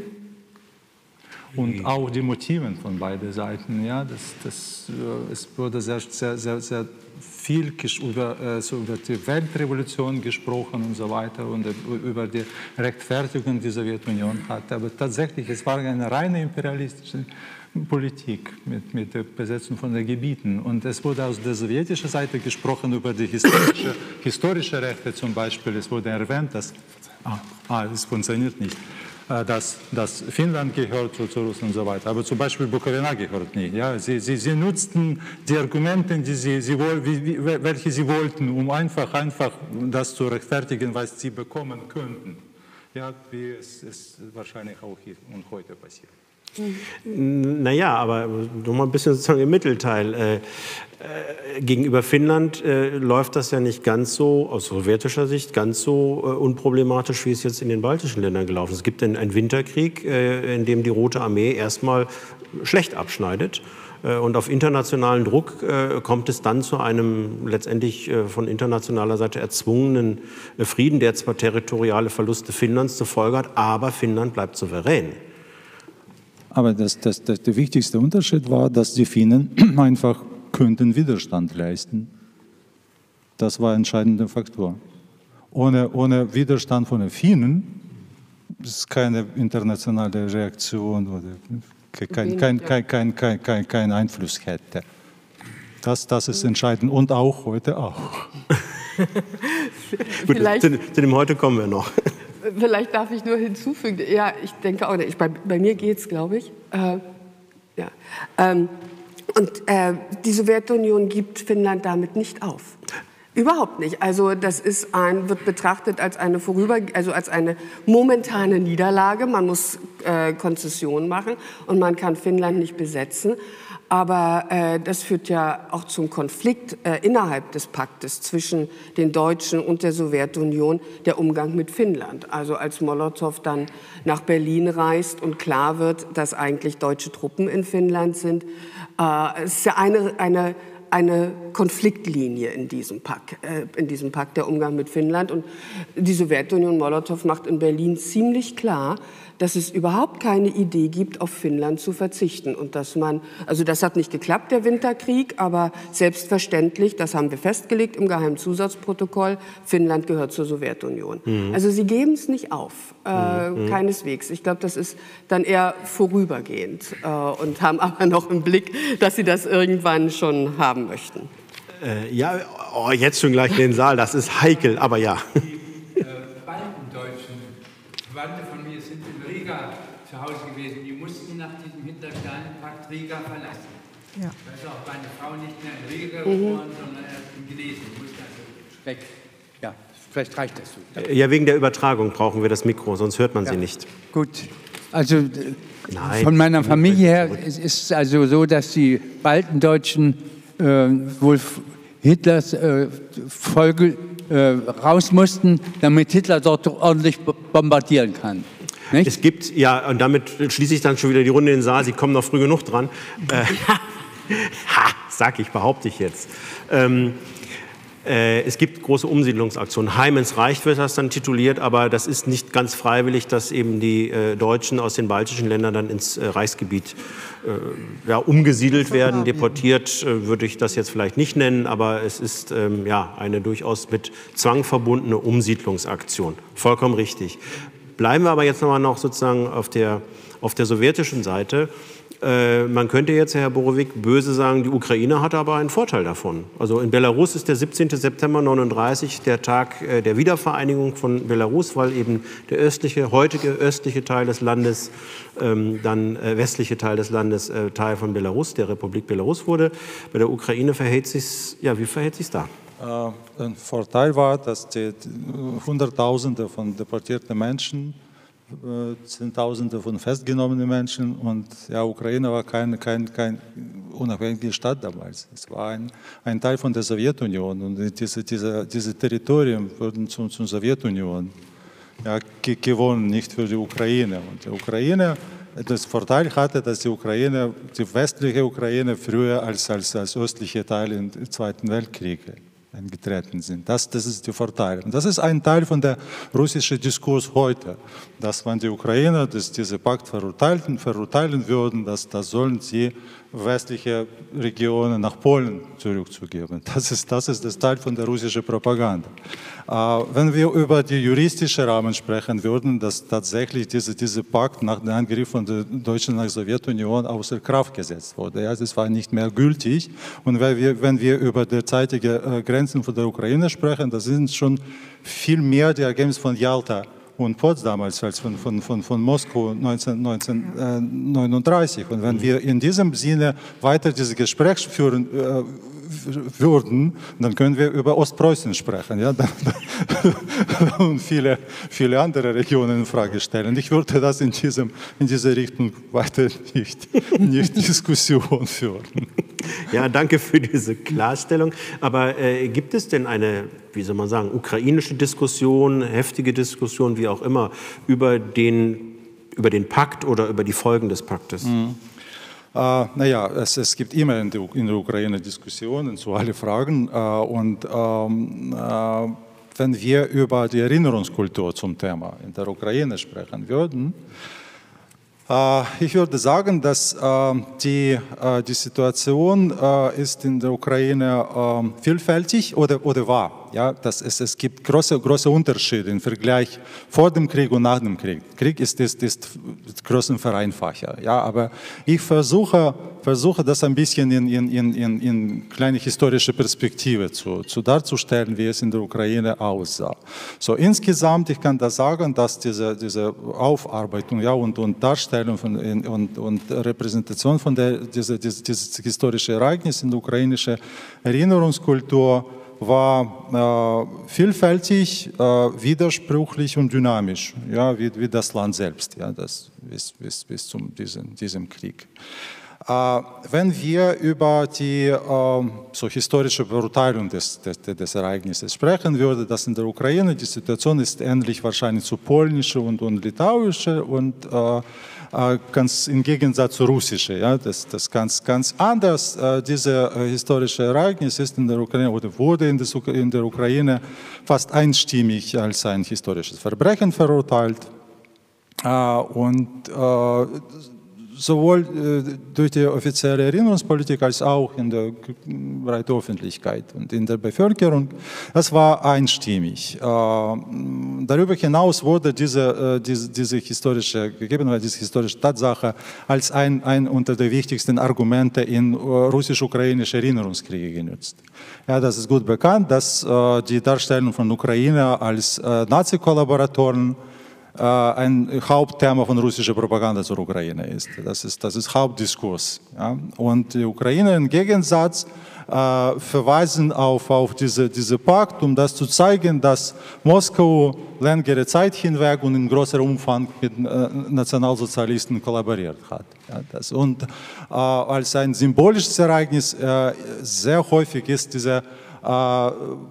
Und auch die Motive von beiden Seiten. Ja, das, das, es wurde sehr, sehr, sehr, sehr viel über, so über die Weltrevolution gesprochen und so weiter und über die Rechtfertigung der Sowjetunion hat. Aber tatsächlich, es war eine reine imperialistische Politik, mit, mit der Besetzung von den Gebieten. Und es wurde aus der sowjetischen Seite gesprochen über die historische, historische Rechte zum Beispiel. Es wurde erwähnt, dass, ah, ah, es funktioniert nicht, dass, dass Finnland gehört zu, zu Russland und so weiter. Aber zum Beispiel Bukowina gehört nicht. Ja? Sie, sie, sie nutzten die Argumente, die sie, sie, wie, wie, welche sie wollten, um einfach, einfach das zu rechtfertigen, was sie bekommen könnten. Ja, wie es, es wahrscheinlich auch hier und heute passiert. Naja, aber noch mal ein bisschen sozusagen im Mittelteil. Äh, äh, gegenüber Finnland äh, läuft das ja nicht ganz so, aus sowjetischer Sicht, ganz so äh, unproblematisch, wie es jetzt in den baltischen Ländern gelaufen ist. Es gibt einen, einen Winterkrieg, äh, in dem die Rote Armee erstmal schlecht abschneidet. Äh, und auf internationalen Druck äh, kommt es dann zu einem letztendlich äh, von internationaler Seite erzwungenen äh, Frieden, der zwar territoriale Verluste Finnlands zur Folge hat, aber Finnland bleibt souverän. Aber das, das, das, der wichtigste Unterschied war, dass die Finnen einfach könnten Widerstand leisten. Das war ein entscheidender Faktor. Ohne, ohne Widerstand von den Finnen ist keine internationale Reaktion oder kein, kein, kein, kein, kein, kein, kein Einfluss hätte. Das, das ist entscheidend und auch heute auch. Gut, zu, zu dem heute kommen wir noch. Vielleicht darf ich nur hinzufügen, ja, ich denke auch, ich, bei, bei mir geht es, glaube ich. Äh, ja. ähm, und äh, die Sowjetunion gibt Finnland damit nicht auf. Überhaupt nicht. Also das ist ein, wird betrachtet als eine vorüber, also als eine momentane Niederlage. Man muss äh, Konzessionen machen und man kann Finnland nicht besetzen. Aber äh, das führt ja auch zum Konflikt äh, innerhalb des Paktes zwischen den Deutschen und der Sowjetunion, der Umgang mit Finnland. Also als Molotow dann nach Berlin reist und klar wird, dass eigentlich deutsche Truppen in Finnland sind, äh, es ist ja eine, eine, eine Konfliktlinie in diesem Pakt, äh, in diesem Pakt, der Umgang mit Finnland. Und die Sowjetunion, Molotow macht in Berlin ziemlich klar, dass es überhaupt keine Idee gibt, auf Finnland zu verzichten. Und dass man, also das hat nicht geklappt, der Winterkrieg, aber selbstverständlich, das haben wir festgelegt im geheimen Zusatzprotokoll, Finnland gehört zur Sowjetunion. Mhm. Also sie geben es nicht auf, äh, mhm. keineswegs. Ich glaube, das ist dann eher vorübergehend äh, und haben aber noch im Blick, dass sie das irgendwann schon haben möchten. Äh, ja, oh, jetzt schon gleich in den Saal, das ist heikel, aber ja. Die äh, Baltendeutschen, Verwandte von mir, sind in Riga zu Hause gewesen. Die mussten nach diesem Hitler-Stalin-Pakt Riga verlassen. Ja. Da ist auch meine Frau nicht mehr in Riga geboren, mhm. sondern erst in Gnesen. Die musste also weg. Ja, vielleicht reicht das so. Ja, wegen der Übertragung brauchen wir das Mikro, sonst hört man ja. sie nicht. Gut, also Nein. von meiner Familie her ist es also so, dass die Baltendeutschen äh, wohl Hitlers äh, Folge äh, raus mussten, damit Hitler dort ordentlich bombardieren kann. Nicht? Es gibt, ja, und damit schließe ich dann schon wieder die Runde in den Saal, Sie kommen noch früh genug dran. Äh, ha, sag ich, behaupte ich jetzt. Ähm, äh, es gibt große Umsiedlungsaktionen. Heim ins Reich wird das dann tituliert, aber das ist nicht ganz freiwillig, dass eben die äh, Deutschen aus den baltischen Ländern dann ins äh, Reichsgebiet äh, ja, umgesiedelt werden. Deportiert äh, würde ich das jetzt vielleicht nicht nennen, aber es ist ähm, ja, eine durchaus mit Zwang verbundene Umsiedlungsaktion. Vollkommen richtig. Bleiben wir aber jetzt noch mal sozusagen auf der, auf der sowjetischen Seite. Äh, man könnte jetzt, Herr Borowik, böse sagen, die Ukraine hatte aber einen Vorteil davon. Also in Belarus ist der siebzehnte September neununddreißig der Tag äh, der Wiedervereinigung von Belarus, weil eben der östliche, heutige östliche Teil des Landes, ähm, dann äh, westliche Teil des Landes äh, Teil von Belarus, der Republik Belarus wurde. Bei der Ukraine verhält sich's, ja, wie verhält sich's da? Ein Vorteil war, dass die Hunderttausende von deportierten Menschen, Zehntausende von festgenommenen Menschen und ja, Ukraine war keine kein, kein unabhängige Stadt damals. Es war ein, ein Teil von der Sowjetunion und diese, diese, diese Territorien wurden zur, zur Sowjetunion ja, gewonnen, nicht für die Ukraine. Und die Ukraine, das Vorteil hatte, dass die Ukraine, die westliche Ukraine früher als, als, als östliche Teil im Zweiten Weltkrieg eingetreten sind. Das, das ist der Vorteil. Und das ist ein Teil von der russischen Diskurs heute, dass wenn die Ukrainer das, diese Pakt verurteilen, verurteilen würden, dass das sollen sie westliche Regionen nach Polen zurückzugeben. Das ist, das ist das Teil von der russischen Propaganda. Äh, wenn wir über die juristische Rahmen sprechen würden, dass tatsächlich diese, diese Pakt nach dem Angriff von der Deutschen nach der Sowjetunion außer Kraft gesetzt wurde. Ja, das war nicht mehr gültig. Und wenn wir, wenn wir über derzeitige äh, Grenzen von der Ukraine sprechen, das sind schon viel mehr die Ergebnisse von Jalta und Potsdam als von, von, von, von Moskau neunzehnhundertneununddreißig. Und wenn wir in diesem Sinne weiter dieses Gespräch führen äh, würden, dann können wir über Ostpreußen sprechen, ja? Und viele, viele andere Regionen in Frage stellen. Ich würde das in, diesem, in dieser Richtung weiter nicht, nicht Diskussion führen. Ja, danke für diese Klarstellung. Aber äh, gibt es denn eine, wie soll man sagen, ukrainische Diskussion, heftige Diskussion, wie auch immer, über den, über den Pakt oder über die Folgen des Paktes? Mhm. Äh, naja, es, es gibt immer in der, in der Ukraine Diskussionen zu allen Fragen. Äh, und ähm, äh, wenn wir über die Erinnerungskultur zum Thema in der Ukraine sprechen würden, äh, ich würde sagen, dass äh, die, äh, die Situation äh, ist in der Ukraine äh, vielfältig oder, oder war. Ja, das ist, es gibt große, große Unterschiede im Vergleich vor dem Krieg und nach dem Krieg. Krieg ist, ist, ist großen Vereinfacher. Ja, aber ich versuche, versuche das ein bisschen in, in, in, in kleine historische Perspektive zu, zu darzustellen, wie es in der Ukraine aussah. So insgesamt, ich kann da sagen, dass diese, diese Aufarbeitung, ja, und, und Darstellung von, und, und Repräsentation von der, diese, diese, dieses historische Ereignis in der ukrainischen Erinnerungskultur war äh, vielfältig, äh, widersprüchlich und dynamisch, ja, wie, wie das Land selbst, ja, das, bis, bis, bis zu diesem, diesem Krieg. Äh, wenn wir über die äh, so historische Beurteilung des, des, des Ereignisses sprechen würden, dass in der Ukraine die Situation ist ähnlich wahrscheinlich zu polnische und, und litauische und äh, ganz im Gegensatz zu russische, ja, das, das ganz, ganz anders. Äh, diese äh, historische Ereignis ist in der Ukraine oder wurde in der, in der Ukraine fast einstimmig als ein historisches Verbrechen verurteilt. Äh, und äh, sowohl äh, durch die offizielle Erinnerungspolitik als auch in der breiten Öffentlichkeit und in der Bevölkerung. Das war einstimmig. Äh, darüber hinaus wurde diese, äh, diese, diese historische Gegebenheit, diese historische Tatsache als ein, ein unter der wichtigsten Argumente in äh, russisch-ukrainischen Erinnerungskriegen genutzt. Ja, das ist gut bekannt, dass äh, die Darstellung von Ukraine als äh, Nazi-Kollaboratoren ein Hauptthema von russischer Propaganda zur Ukraine ist. Das ist, das ist Hauptdiskurs. Ja. Und die Ukrainer im Gegensatz äh, verweisen auf, auf diese, diese Pakt, um das zu zeigen, dass Moskau längere Zeit hinweg und in größerem Umfang mit äh, Nationalsozialisten kollaboriert hat. Ja, das, und äh, als ein symbolisches Ereignis äh, sehr häufig ist diese Äh,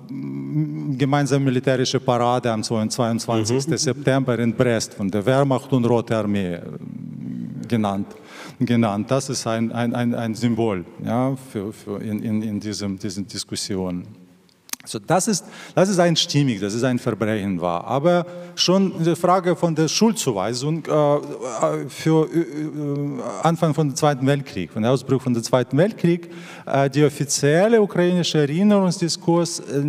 gemeinsame militärische Parade am zweiundzwanzigsten September in Brest von der Wehrmacht und Rote Armee genannt. genannt. Das ist ein, ein, ein, ein Symbol, ja, für, für in, in, in diesem, diesen Diskussionen. Also das ist, das ist einstimmig, dass es ein Verbrechen war. Aber schon die Frage von der Schuldzuweisung äh, für äh, Anfang von dem Zweiten Weltkrieg, von dem Ausbruch von dem Zweiten Weltkrieg, äh, die offizielle ukrainische Erinnerungsdiskurs äh,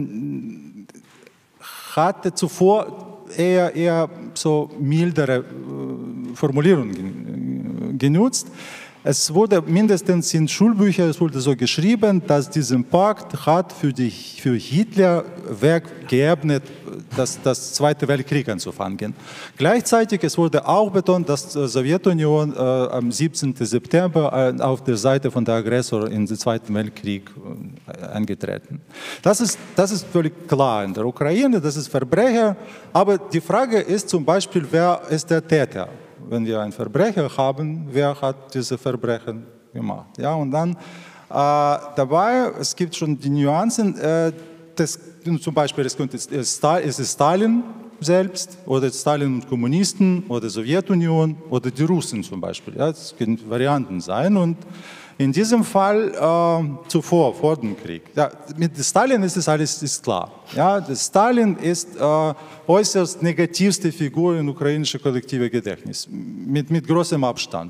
hatte zuvor eher, eher so mildere äh, Formulierungen genutzt. Es wurde mindestens in Schulbüchern, es wurde so geschrieben, dass dieser Pakt hat für, die, für Hitler Weg geebnet, das, das Zweite Weltkrieg anzufangen. Gleichzeitig es wurde auch betont, dass die Sowjetunion äh, am siebzehnten September äh, auf der Seite von der Aggressor in den Zweiten Weltkrieg äh, eingetreten. Das ist, das ist völlig klar in der Ukraine, das ist Verbrecher, aber die Frage ist zum Beispiel, wer ist der Täter? Wenn wir einen Verbrecher haben, wer hat diese Verbrechen gemacht? Ja, und dann äh, dabei, es gibt schon die Nuancen, äh, das, zum Beispiel es, könnte, es ist Stalin selbst oder Stalin und Kommunisten oder Sowjetunion oder die Russen zum Beispiel. Ja, das können Varianten sein und In diesem Fall äh, zuvor, vor dem Krieg. Ja, mit Stalin ist es alles ist klar. Ja, Stalin ist äh, äußerst negativste Figur im ukrainischen kollektiven Gedächtnis, mit, mit großem Abstand.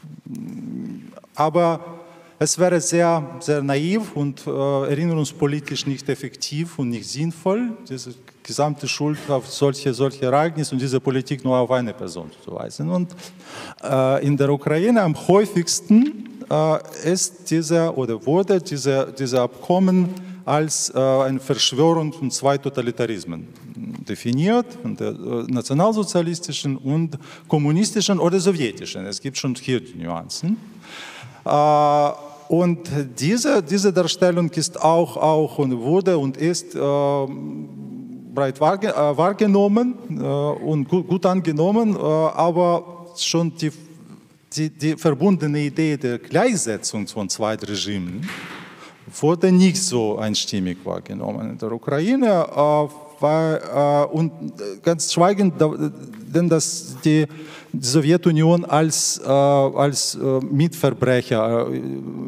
Aber es wäre sehr, sehr naiv und äh, erinnerungspolitisch nicht effektiv und nicht sinnvoll, diese gesamte Schuld auf solche, solche Ereignisse und diese Politik nur auf eine Person zu weisen. Und äh, in der Ukraine am häufigsten äh, ist diese oder wurde diese, diese Abkommen als äh, eine Verschwörung von zwei Totalitarismen definiert, von der äh, nationalsozialistischen und kommunistischen oder sowjetischen. Es gibt schon hier die Nuancen. Äh, und diese, diese Darstellung ist auch, auch und wurde und ist äh, breit wahrgenommen äh, und gut, gut angenommen, äh, aber schon die, die, die verbundene Idee der Gleichsetzung von zwei Regimen wurde nicht so einstimmig wahrgenommen in der Ukraine, äh, weil, äh, und ganz schweigend, denn dass die Sowjetunion als, äh, als äh, Mitverbrecher äh,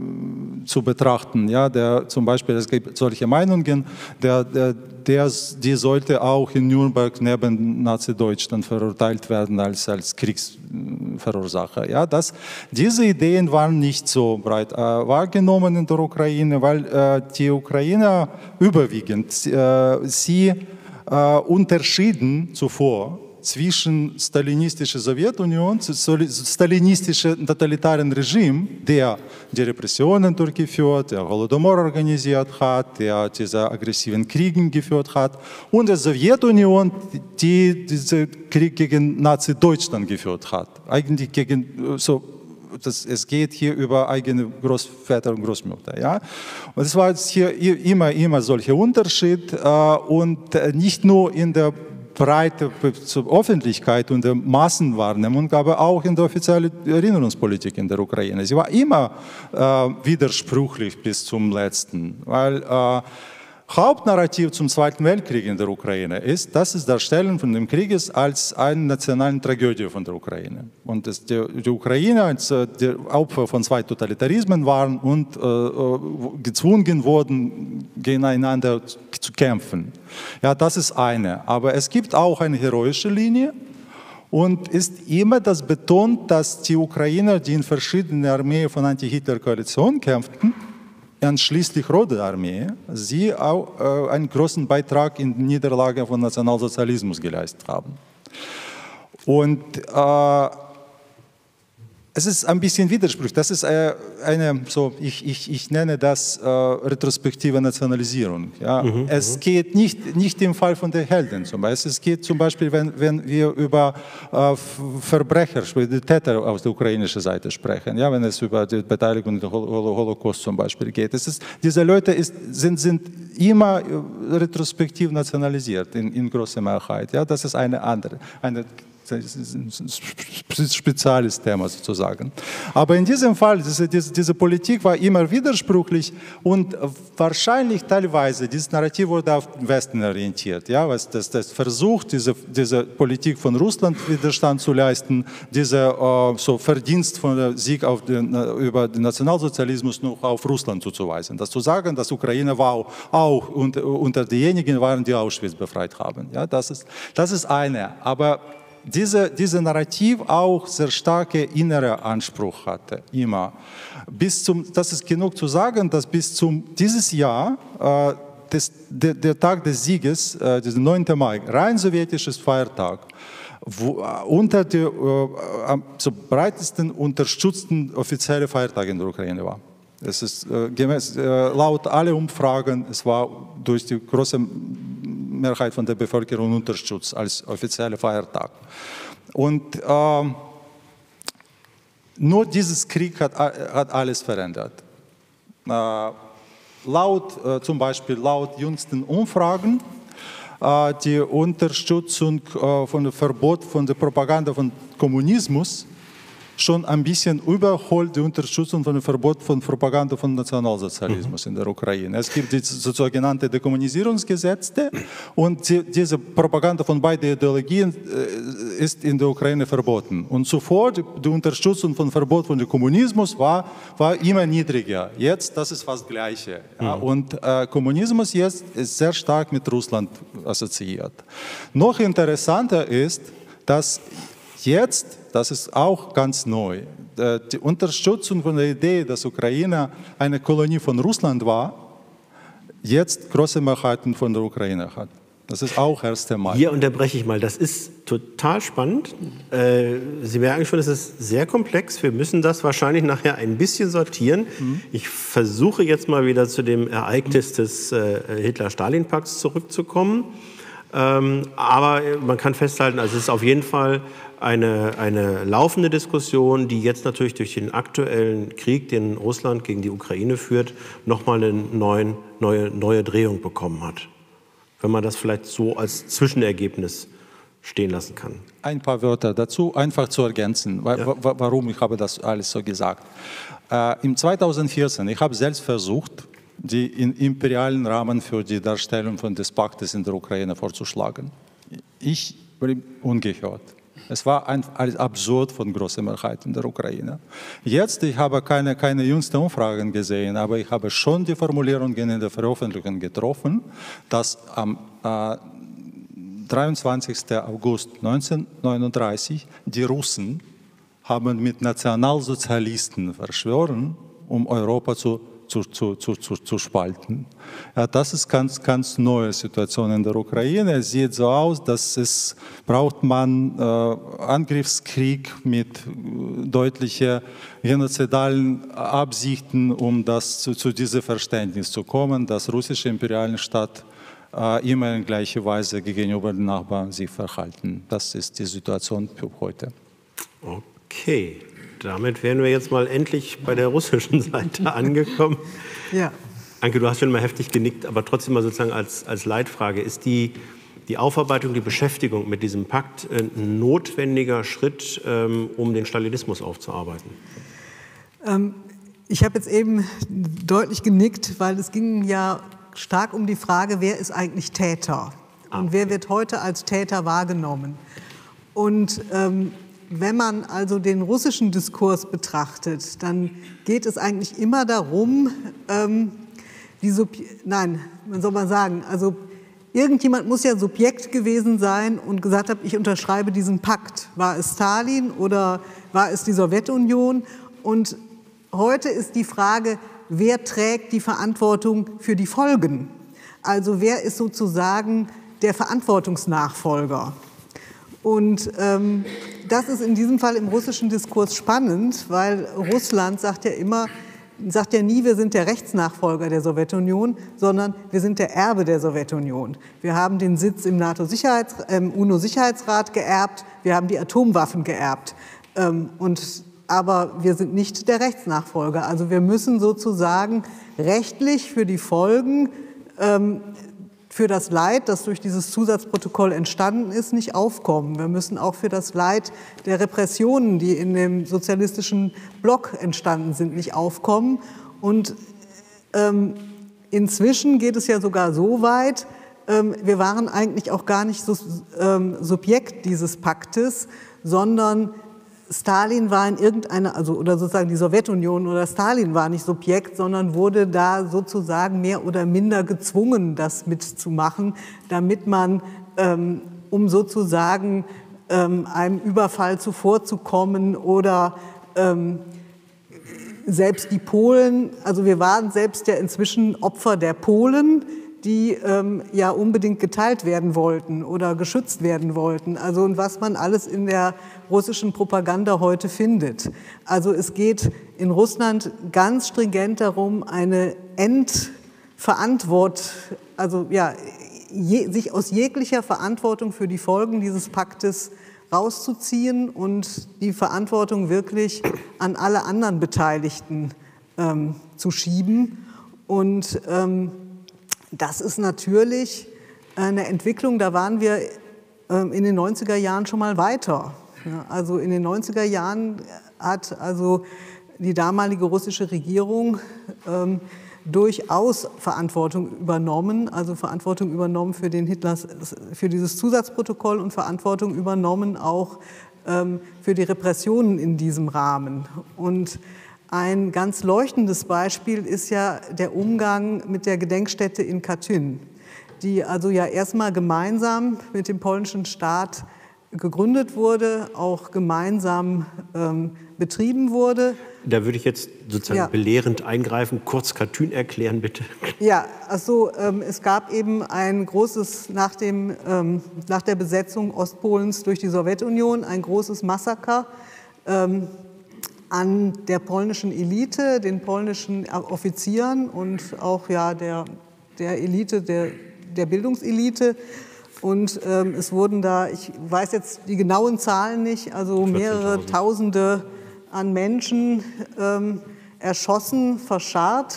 zu betrachten. Ja, der, zum Beispiel, es gibt solche Meinungen, der, der, der, die sollte auch in Nürnberg neben Nazi-Deutschland verurteilt werden als, als Kriegsverursacher. Ja, das, diese Ideen waren nicht so breit äh, wahrgenommen in der Ukraine, weil äh, die Ukrainer überwiegend, äh, sie äh, unterschieden zuvor zwischen stalinistischer Sowjetunion, stalinistischen totalitären Regime, der die Repressionen durchgeführt, der Holodomor organisiert hat, der diese aggressiven Kriege geführt hat, und der Sowjetunion, die diesen Krieg gegen Nazi-Deutschland geführt hat. Eigentlich gegen, so, das, es geht hier über eigene Großväter und Großmütter. Ja? Und es war hier immer, immer solcher Unterschied äh, und nicht nur in der breite Öffentlichkeit und der Massenwahrnehmung, aber auch in der offiziellen Erinnerungspolitik in der Ukraine. Sie war immer äh, widersprüchlich bis zum letzten, weil äh, Hauptnarrativ zum Zweiten Weltkrieg in der Ukraine ist, das ist Darstellen von dem Krieges als eine nationale Tragödie von der Ukraine. Und dass die, die Ukraine als äh, die Opfer von zwei Totalitarismen waren und äh, gezwungen wurden, gegeneinander zu kämpfen. Ja, das ist eine. Aber es gibt auch eine heroische Linie und ist immer das betont, dass die Ukrainer, die in verschiedenen Armeen von Anti-Hitler-Koalition kämpften, einschließlich Rote Armee, sie auch äh, einen großen Beitrag in die Niederlage von Nationalsozialismus geleistet haben. Und äh, es ist ein bisschen widersprüchlich. Das ist äh, eine, so, ich, ich, ich nenne das äh, retrospektive Nationalisierung. Ja? Mhm, es geht nicht, nicht im Fall von den Helden zum Beispiel. Es geht zum Beispiel, wenn, wenn wir über äh, Verbrecher, die Täter aus der ukrainischen Seite sprechen, ja? Wenn es über die Beteiligung im Holocaust zum Beispiel geht. Es ist, diese Leute ist, sind, sind immer retrospektiv nationalisiert in, in großer Mehrheit. Ja? Das ist eine andere, eine das ist ein spezielles Thema sozusagen. Aber in diesem Fall, diese, diese, diese Politik war immer widersprüchlich und wahrscheinlich teilweise, dieses Narrativ wurde auf den Westen orientiert. Ja, was das, das versucht, diese, diese Politik von Russland Widerstand zu leisten, dieser uh, so Verdienst von der Sieg auf den, uh, über den Nationalsozialismus noch auf Russland zuzuweisen. Das zu sagen, dass Ukraine war auch unter, unter diejenigen waren, die Auschwitz befreit haben. Ja, das ist, das ist eine. Aber Diese, diese Narrativ auch sehr starke innere Anspruch hatte, immer. Bis zum, das ist genug zu sagen, dass bis zum dieses Jahr, äh, des, der, der Tag des Sieges, äh, der neunte Mai, rein sowjetisches Feiertag, wo, äh, unter den äh, am so breitesten unterstützten offiziellen Feiertag in der Ukraine war. Es ist äh, gemäß, äh, laut aller Umfragen, es war durch die große Mehrheit von der Bevölkerung unterstützt als offizieller Feiertag. Und äh, nur dieses Krieg hat, hat alles verändert. Äh, laut, äh, zum Beispiel laut jüngsten Umfragen, äh, die Unterstützung äh, von dem Verbot von der Propaganda von Kommunismus schon ein bisschen überholt die Unterstützung von dem Verbot von Propaganda von Nationalsozialismus mhm. in der Ukraine. Es gibt die sogenannte Dekommunisierungsgesetze und die, diese Propaganda von beiden Ideologien äh, ist in der Ukraine verboten. Und zuvor die, die Unterstützung von Verbot von dem Kommunismus war, war immer niedriger. Jetzt, das ist fast das Gleiche. Mhm. Ja, und äh, Kommunismus jetzt ist sehr stark mit Russland assoziiert. Noch interessanter ist, dass jetzt, das ist auch ganz neu, die Unterstützung von der Idee, dass Ukraine eine Kolonie von Russland war, jetzt große Mehrheiten von der Ukraine hat. Das ist auch das erste Mal. Hier unterbreche ich mal. Das ist total spannend. Sie merken schon, es ist sehr komplex. Wir müssen das wahrscheinlich nachher ein bisschen sortieren. Mhm. Ich versuche jetzt mal wieder zu dem Ereignis des Hitler-Stalin-Pakts zurückzukommen. Aber man kann festhalten, also es ist auf jeden Fall eine, eine laufende Diskussion, die jetzt natürlich durch den aktuellen Krieg, den Russland gegen die Ukraine führt, nochmal eine neuen, neue, neue Drehung bekommen hat. Wenn man das vielleicht so als Zwischenergebnis stehen lassen kann. Ein paar Wörter dazu, einfach zu ergänzen, ja. warum ich habe das alles so gesagt. Äh, Im zweitausendvierzehn, ich habe selbst versucht, den imperialen Rahmen für die Darstellung von des Paktes in der Ukraine vorzuschlagen. Ich blieb ungehört. Es war ein, ein absurd von großer Mehrheit in der Ukraine. Jetzt, ich habe keine, keine jüngsten Umfragen gesehen, aber ich habe schon die Formulierungen in der Veröffentlichung getroffen, dass am äh, dreiundzwanzigsten August neunzehnhundertneununddreißig die Russen haben mit Nationalsozialisten verschworen, um Europa zu Zu, zu, zu, zu spalten. Ja, das ist ganz, ganz neue Situation in der Ukraine. Es sieht so aus, dass es braucht man äh, Angriffskrieg mit deutlichen genozidalen Absichten, um das zu, zu diesem Verständnis zu kommen, dass russische imperialen Staat äh, immer in gleicher Weise gegenüber den Nachbarn sich verhalten. Das ist die Situation für heute. Okay. Damit wären wir jetzt mal endlich bei der russischen Seite angekommen. Ja. Anke, du hast schon mal heftig genickt, aber trotzdem mal sozusagen als, als Leitfrage. Ist die, die Aufarbeitung, die Beschäftigung mit diesem Pakt ein notwendiger Schritt, ähm, um den Stalinismus aufzuarbeiten? Ähm, ich habe jetzt eben deutlich genickt, weil es ging ja stark um die Frage, wer ist eigentlich Täter? Ah. Und wer wird heute als Täter wahrgenommen? Und ähm, wenn man also den russischen Diskurs betrachtet, dann geht es eigentlich immer darum, ähm, die Sub- nein, man soll mal sagen, also irgendjemand muss ja Subjekt gewesen sein und gesagt hat, ich unterschreibe diesen Pakt. War es Stalin oder war es die Sowjetunion? Und heute ist die Frage, wer trägt die Verantwortung für die Folgen? Also wer ist sozusagen der Verantwortungsnachfolger? Und ähm, das ist in diesem Fall im russischen Diskurs spannend, weil Russland sagt ja immer, sagt ja nie, wir sind der Rechtsnachfolger der Sowjetunion, sondern wir sind der Erbe der Sowjetunion. Wir haben den Sitz im NATO-Sicherheits-, ähm, UNO-Sicherheitsrat geerbt, wir haben die Atomwaffen geerbt. Ähm, und, aber wir sind nicht der Rechtsnachfolger. Also wir müssen sozusagen rechtlich für die Folgen ähm, für das Leid, das durch dieses Zusatzprotokoll entstanden ist, nicht aufkommen. Wir müssen auch für das Leid der Repressionen, die in dem sozialistischen Block entstanden sind, nicht aufkommen. Und ähm, inzwischen geht es ja sogar so weit, ähm, wir waren eigentlich auch gar nicht so, ähm, Subjekt dieses Paktes, sondern Stalin war in irgendeiner, also oder sozusagen die Sowjetunion oder Stalin war nicht Subjekt, sondern wurde da sozusagen mehr oder minder gezwungen, das mitzumachen, damit man, ähm, um sozusagen ähm, einem Überfall zuvorzukommen oder ähm, selbst die Polen, also wir waren selbst ja inzwischen Opfer der Polen, die ähm, ja unbedingt geteilt werden wollten oder geschützt werden wollten. Also und was man alles in der russischen Propaganda heute findet. Also es geht in Russland ganz stringent darum, eine Entverantwort, also ja, je, sich aus jeglicher Verantwortung für die Folgen dieses Paktes rauszuziehen und die Verantwortung wirklich an alle anderen Beteiligten ähm, zu schieben. Und ähm, das ist natürlich eine Entwicklung, da waren wir in den neunziger Jahren schon mal weiter. Also in den neunziger Jahren hat also die damalige russische Regierung ähm, durchaus Verantwortung übernommen, also Verantwortung übernommen für, den Hitlers, für dieses Zusatzprotokoll und Verantwortung übernommen auch ähm, für die Repressionen in diesem Rahmen. Und ein ganz leuchtendes Beispiel ist ja der Umgang mit der Gedenkstätte in Katyn, die also ja erstmal gemeinsam mit dem polnischen Staat gegründet wurde, auch gemeinsam ähm, betrieben wurde. Da würde ich jetzt sozusagen ja. belehrend eingreifen, kurz Katyn erklären, bitte. Ja, also ähm, es gab eben ein großes, nach, dem, ähm, nach der Besetzung Ostpolens durch die Sowjetunion, ein großes Massaker ähm, an der polnischen Elite, den polnischen Offizieren und auch ja, der, der Elite, der, der Bildungselite. Und ähm, es wurden da, ich weiß jetzt die genauen Zahlen nicht, also mehrere Tausende an Menschen ähm, erschossen, verscharrt.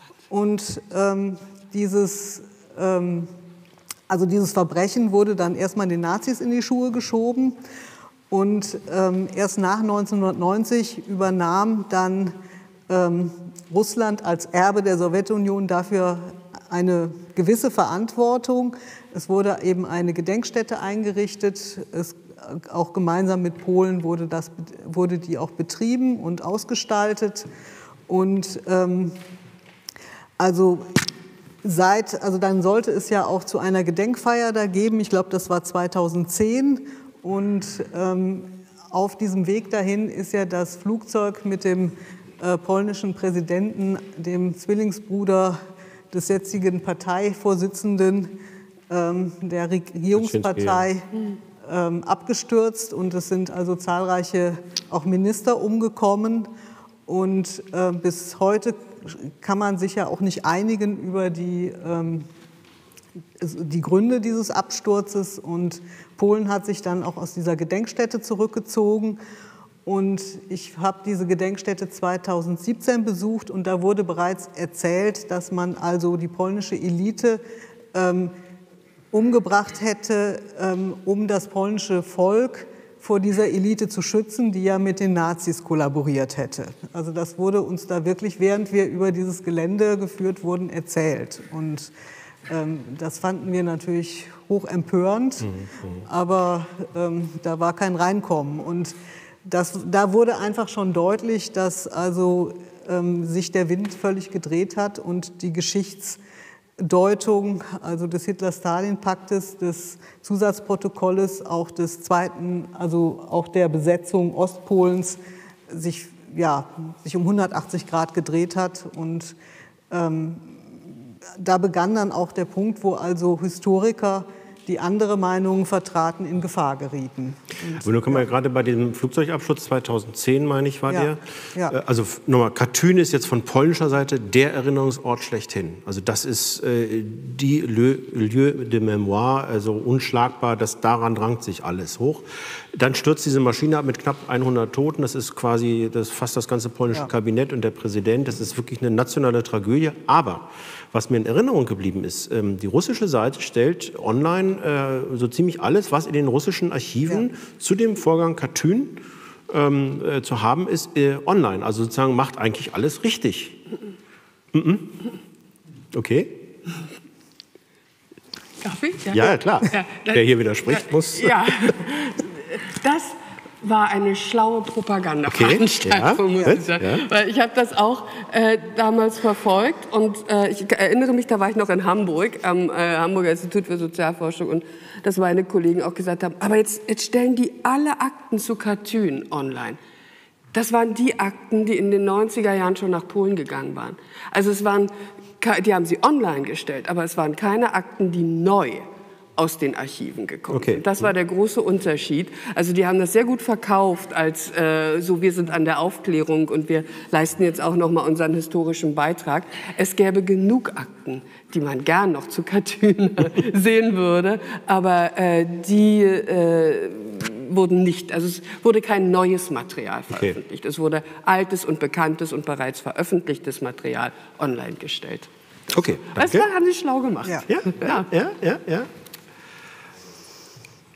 Und ähm, dieses, ähm, also dieses Verbrechen wurde dann erstmal den Nazis in die Schuhe geschoben. Und ähm, erst nach neunzehnhundertneunzig übernahm dann ähm, Russland als Erbe der Sowjetunion dafür eine gewisse Verantwortung. Es wurde eben eine Gedenkstätte eingerichtet. Es, auch gemeinsam mit Polen wurde, das, wurde die auch betrieben und ausgestaltet. Und ähm, also seit, also dann sollte es ja auch zu einer Gedenkfeier da geben. Ich glaube, das war zweitausendzehn. Und ähm, auf diesem Weg dahin ist ja das Flugzeug mit dem äh, polnischen Präsidenten, dem Zwillingsbruder des jetzigen Parteivorsitzenden ähm, der Regierungspartei, ähm, abgestürzt. Und es sind also zahlreiche auch Minister umgekommen. Und äh, bis heute kann man sich ja auch nicht einigen über die, ähm, die Gründe dieses Absturzes. Und Polen hat sich dann auch aus dieser Gedenkstätte zurückgezogen. Und ich habe diese Gedenkstätte zweitausendsiebzehn besucht und da wurde bereits erzählt, dass man also die polnische Elite ähm, umgebracht hätte, ähm, um das polnische Volk vor dieser Elite zu schützen, die ja mit den Nazis kollaboriert hätte. Also das wurde uns da wirklich, während wir über dieses Gelände geführt wurden, erzählt. Und ähm, das fanden wir natürlich hochempörend, mhm. aber ähm, da war kein Reinkommen. Und Das, da wurde einfach schon deutlich, dass also, ähm, sich der Wind völlig gedreht hat und die Geschichtsdeutung also des Hitler-Stalin-Paktes, des Zusatzprotokolles, auch des zweiten, also auch der Besetzung Ostpolens sich, ja, sich um hundertachtzig Grad gedreht hat. Und ähm, da begann dann auch der Punkt, wo also Historiker, die andere Meinungen vertraten, in Gefahr gerieten. Und, Aber nun kommen wir ja. gerade bei dem Flugzeugabsturz zweitauntausendzehn, meine ich, war ja. der. Ja. Also nochmal, Katyn ist jetzt von polnischer Seite der Erinnerungsort schlechthin. Also das ist äh, die Lieu, Lieu de Mémoire, also unschlagbar, das, daran drangt sich alles hoch. Dann stürzt diese Maschine ab mit knapp hundert Toten. Das ist quasi das, fast das ganze polnische ja. Kabinett und der Präsident. Das ist wirklich eine nationale Tragödie. Aber was mir in Erinnerung geblieben ist, ähm, die russische Seite stellt online äh, so ziemlich alles, was in den russischen Archiven ja. zu dem Vorgang Katyn ähm, äh, zu haben ist, äh, online. Also sozusagen macht eigentlich alles richtig. Mhm. Okay. Darf ich? Ja, ja klar. Ja, das, Wer hier widerspricht, ja, muss... Ja, das war eine schlaue Propagandaveranstaltung, okay. ja. muss ich sagen. Ja. Weil ich habe das auch äh, damals verfolgt und äh, ich erinnere mich, da war ich noch in Hamburg, am äh, Hamburger Institut für Sozialforschung, und dass meine Kollegen auch gesagt haben, aber jetzt, jetzt stellen die alle Akten zu Katyn online. Das waren die Akten, die in den neunziger Jahren schon nach Polen gegangen waren. Also es waren, die haben sie online gestellt, aber es waren keine Akten, die neu aus den Archiven gekommen okay. sind. Das war der große Unterschied. Also die haben das sehr gut verkauft als äh, so, wir sind an der Aufklärung und wir leisten jetzt auch noch mal unseren historischen Beitrag. Es gäbe genug Akten, die man gern noch zu Katyn sehen würde, aber äh, die äh, wurden nicht, also es wurde kein neues Material veröffentlicht. Okay. Es wurde altes und bekanntes und bereits veröffentlichtes Material online gestellt. Okay, danke. Das haben Sie schlau gemacht. Ja, ja, ja, ja. ja.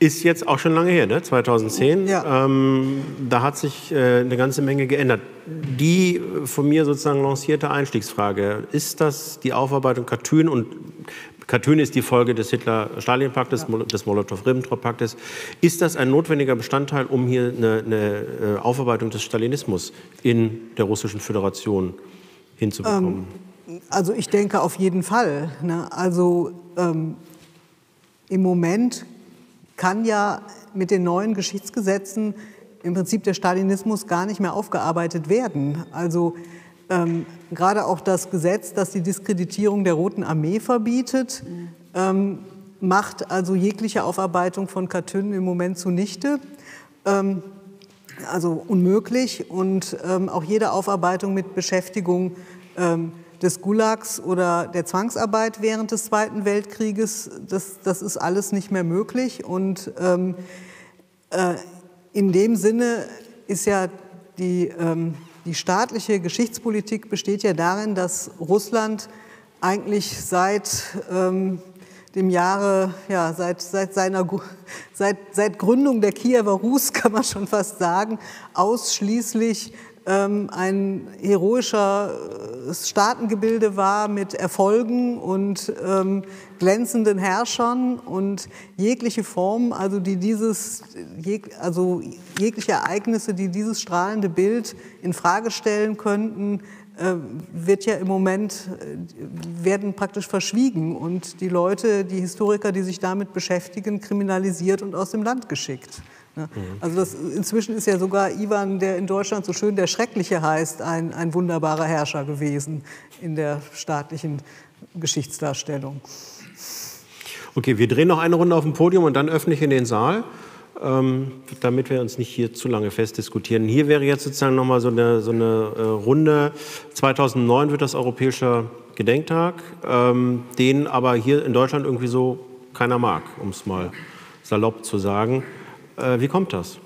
Ist jetzt auch schon lange her, ne? zweitausendzehn. Ja. Ähm, da hat sich äh, eine ganze Menge geändert. Die von mir sozusagen lancierte Einstiegsfrage, ist das die Aufarbeitung Katyn? Und Katyn ist die Folge des Hitler-Stalin-Paktes, ja. des Molotow-Ribbentrop-Paktes. Ist das ein notwendiger Bestandteil, um hier eine, eine Aufarbeitung des Stalinismus in der Russischen Föderation hinzubekommen? Ähm, also ich denke auf jeden Fall. Ne? Also ähm, im Moment kann ja mit den neuen Geschichtsgesetzen im Prinzip der Stalinismus gar nicht mehr aufgearbeitet werden. Also ähm, gerade auch das Gesetz, das die Diskreditierung der Roten Armee verbietet, ähm, macht also jegliche Aufarbeitung von Katyn im Moment zunichte. Ähm, also unmöglich. Und ähm, auch jede Aufarbeitung mit Beschäftigung ähm, des Gulags oder der Zwangsarbeit während des Zweiten Weltkrieges, das, das ist alles nicht mehr möglich. Und ähm, äh, in dem Sinne ist ja die, ähm, die staatliche Geschichtspolitik besteht ja darin, dass Russland eigentlich seit ähm, dem Jahre, ja, seit, seit, seiner, seit, seit Gründung der Kiewer Rus, kann man schon fast sagen, ausschließlich ein heroisches Staatengebilde war mit Erfolgen und ähm, glänzenden Herrschern, und jegliche Form, also die dieses, jeg, also jegliche Ereignisse, die dieses strahlende Bild in Frage stellen könnten, äh, wird ja im Moment äh, werden praktisch verschwiegen und die Leute, die Historiker, die sich damit beschäftigen, kriminalisiert und aus dem Land geschickt. Also das, inzwischen ist ja sogar Iwan, der in Deutschland so schön der Schreckliche heißt, ein, ein wunderbarer Herrscher gewesen in der staatlichen Geschichtsdarstellung. Okay, wir drehen noch eine Runde auf dem Podium und dann öffne ich in den Saal, ähm, damit wir uns nicht hier zu lange festdiskutieren. Hier wäre jetzt sozusagen noch mal so eine, so eine äh, Runde. zweitausendneun wird das Europäischer Gedenktag, ähm, den aber hier in Deutschland irgendwie so keiner mag, um es mal salopp zu sagen. Wie kommt das?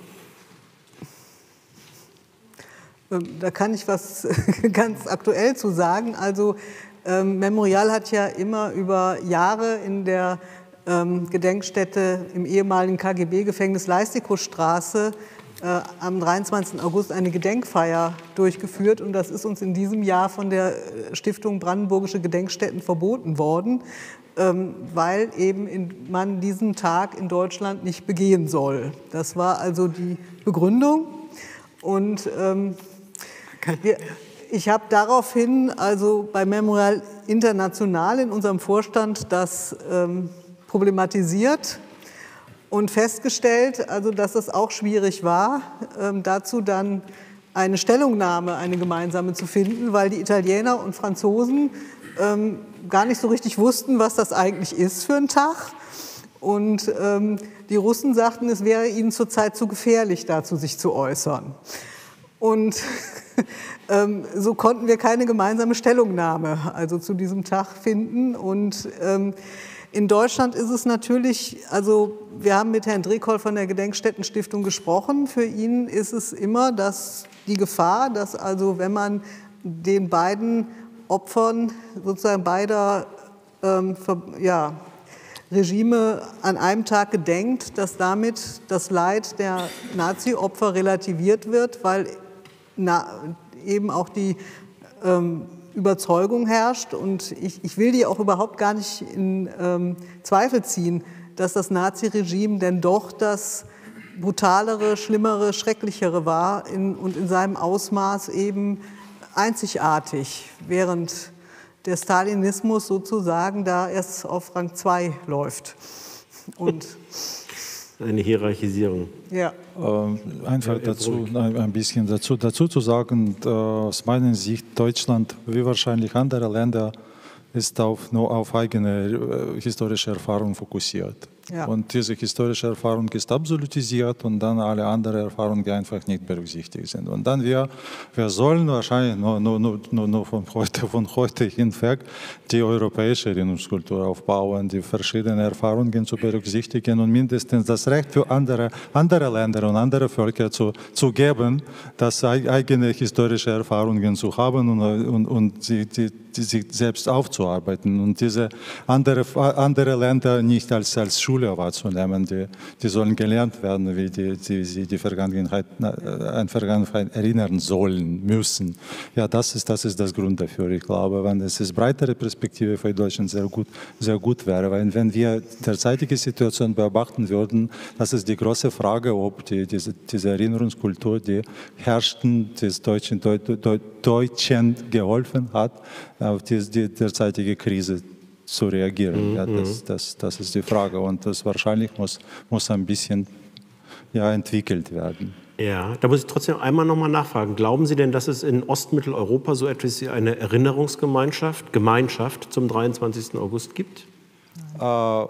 Da kann ich was ganz aktuell zu sagen. Also ähm, Memorial hat ja immer über Jahre in der ähm, Gedenkstätte im ehemaligen K G B-Gefängnis Leistikostraße äh, am dreiundzwanzigsten August eine Gedenkfeier durchgeführt. Und das ist uns in diesem Jahr von der Stiftung Brandenburgische Gedenkstätten verboten worden, weil eben in, man diesen Tag in Deutschland nicht begehen soll. Das war also die Begründung. Und ähm, wir, ich habe daraufhin also bei Memorial International in unserem Vorstand das ähm, problematisiert und festgestellt, also dass es auch schwierig war, ähm, dazu dann eine Stellungnahme, eine gemeinsame zu finden, weil die Italiener und Franzosen ähm, gar nicht so richtig wussten, was das eigentlich ist für ein Tag. Und ähm, die Russen sagten, es wäre ihnen zurzeit zu gefährlich, dazu sich zu äußern. Und ähm, so konnten wir keine gemeinsame Stellungnahme also zu diesem Tag finden. Und ähm, in Deutschland ist es natürlich, also wir haben mit Herrn Drekoll von der Gedenkstättenstiftung gesprochen. Für ihn ist es immer dass die Gefahr, dass also wenn man den beiden Opfern sozusagen beider ähm, ja, Regime an einem Tag gedenkt, dass damit das Leid der Nazi-Opfer relativiert wird, weil na, eben auch die ähm, Überzeugung herrscht, und ich, ich will die auch überhaupt gar nicht in ähm, Zweifel ziehen, dass das Nazi-Regime denn doch das brutalere, schlimmere, schrecklichere war in, und in seinem Ausmaß eben einzigartig, während der Stalinismus sozusagen da erst auf Rang zwei läuft. Und eine Hierarchisierung. Ja. Äh, einfach dazu, ein bisschen dazu, dazu zu sagen, äh, aus meiner Sicht, Deutschland, wie wahrscheinlich andere Länder, ist auf, nur auf eigene äh, historische Erfahrung fokussiert. Ja. Und diese historische Erfahrung ist absolutisiert und dann alle anderen Erfahrungen, die einfach nicht berücksichtigt sind. Und dann wir, wir sollen wahrscheinlich nur, nur, nur, nur von, heute, von heute hinweg die europäische Erinnerungskultur aufbauen, die verschiedenen Erfahrungen zu berücksichtigen und mindestens das Recht für andere, andere Länder und andere Völker zu, zu geben, das eigene historische Erfahrungen zu haben und, und, und sie, die die sich selbst aufzuarbeiten und diese andere, andere Länder nicht als, als Schule wahrzunehmen. Die, die sollen gelernt werden, wie die, die, sie die Vergangenheit, an Vergangenheit erinnern sollen, müssen. Ja, das ist, das ist das Grund dafür. Ich glaube, wenn es ist breitere Perspektive für Deutschland sehr gut, sehr gut wäre, weil wenn wir derzeitige Situation beobachten würden, das ist die große Frage, ob die, diese, diese Erinnerungskultur, die herrschten, des Deutschen, Deu, Deu, Deutschen geholfen hat, auf die, die derzeitige Krise zu reagieren. Mhm. Ja, das, das, das ist die Frage und das wahrscheinlich muss, muss ein bisschen ja, entwickelt werden. Ja, da muss ich trotzdem einmal noch mal nachfragen. Glauben Sie denn, dass es in Ostmitteleuropa so etwas wie eine Erinnerungsgemeinschaft, Gemeinschaft zum dreiundzwanzigsten August gibt? Äh,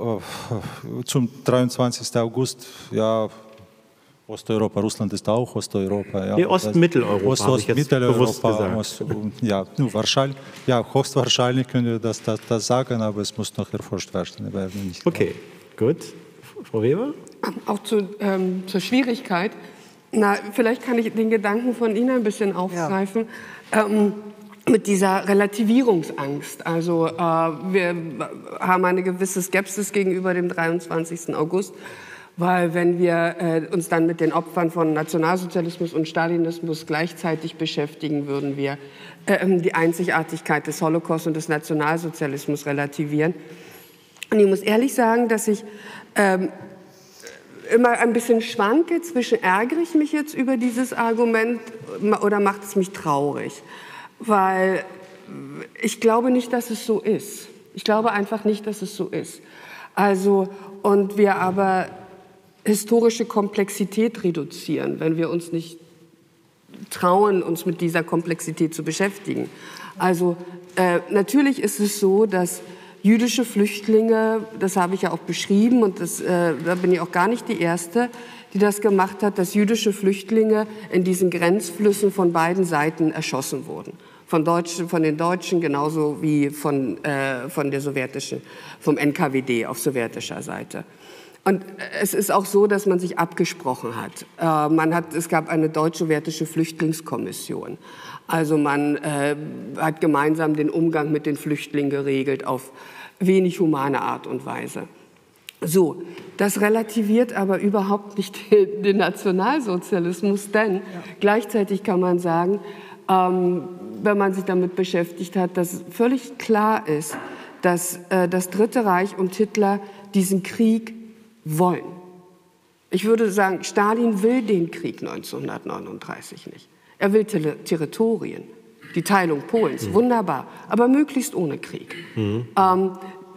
zum dreiundzwanzigsten August, ja, Osteuropa, Russland ist auch Osteuropa. Ja. Nee, Ostmitteleuropa, Ost, habe ich jetzt bewusst gesagt. Ost, ja, wahrscheinlich, ja, höchstwahrscheinlich können wir das, das, das sagen, aber es muss noch erforscht werden. Nicht okay, gut. Frau Weber? Auch zu, ähm, zur Schwierigkeit. Na, vielleicht kann ich den Gedanken von Ihnen ein bisschen aufgreifen. Ja. Ähm, mit dieser Relativierungsangst. Also äh, wir haben eine gewisse Skepsis gegenüber dem dreiundzwanzigsten August, weil wenn wir äh, uns dann mit den Opfern von Nationalsozialismus und Stalinismus gleichzeitig beschäftigen, würden wir äh, die Einzigartigkeit des Holocaust und des Nationalsozialismus relativieren. Und ich muss ehrlich sagen, dass ich ähm, immer ein bisschen schwanke zwischen, ärgere ich mich jetzt über dieses Argument oder macht es mich traurig? Weil ich glaube nicht, dass es so ist. Ich glaube einfach nicht, dass es so ist. Also, und wir aber historische Komplexität reduzieren, wenn wir uns nicht trauen, uns mit dieser Komplexität zu beschäftigen. Also äh, natürlich ist es so, dass jüdische Flüchtlinge, das habe ich ja auch beschrieben und das, äh, da bin ich auch gar nicht die Erste, die das gemacht hat, dass jüdische Flüchtlinge in diesen Grenzflüssen von beiden Seiten erschossen wurden. Von, Deutschen, von den Deutschen genauso wie von, äh, von der sowjetischen, vom N K W D auf sowjetischer Seite. Und es ist auch so, dass man sich abgesprochen hat. Äh, man hat es gab eine deutsch-sowjetische Flüchtlingskommission. Also man äh, hat gemeinsam den Umgang mit den Flüchtlingen geregelt auf wenig humane Art und Weise. So, das relativiert aber überhaupt nicht den, den Nationalsozialismus, denn ja. Gleichzeitig kann man sagen, ähm, wenn man sich damit beschäftigt hat, dass völlig klar ist, dass äh, das Dritte Reich und Hitler diesen Krieg wollen. Ich würde sagen, Stalin will den Krieg neunzehnhundertneununddreißig nicht. Er will Ter Territorien, die Teilung Polens, mhm. wunderbar, aber möglichst ohne Krieg. Mhm. Ähm,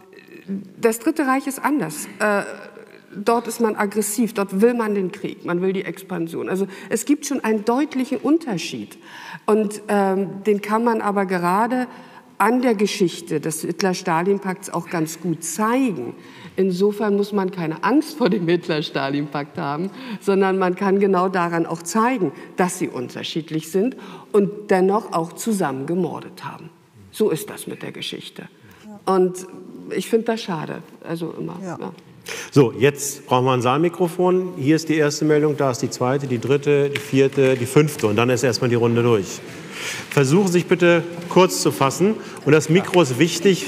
das Dritte Reich ist anders. Äh, dort ist man aggressiv, dort will man den Krieg, man will die Expansion. Also es gibt schon einen deutlichen Unterschied. Und ähm, den kann man aber gerade an der Geschichte des Hitler-Stalin-Pakts auch ganz gut zeigen. Insofern muss man keine Angst vor dem Hitler-Stalin-Pakt haben, sondern man kann genau daran auch zeigen, dass sie unterschiedlich sind und dennoch auch zusammen gemordet haben. So ist das mit der Geschichte. Und ich finde das schade. Also immer. Ja. Ja. So, jetzt brauchen wir ein Saalmikrofon. Hier ist die erste Meldung, da ist die zweite, die dritte, die vierte, die fünfte. Und dann ist erstmal die Runde durch. Versuchen Sie sich bitte kurz zu fassen. Und das Mikro ist wichtig.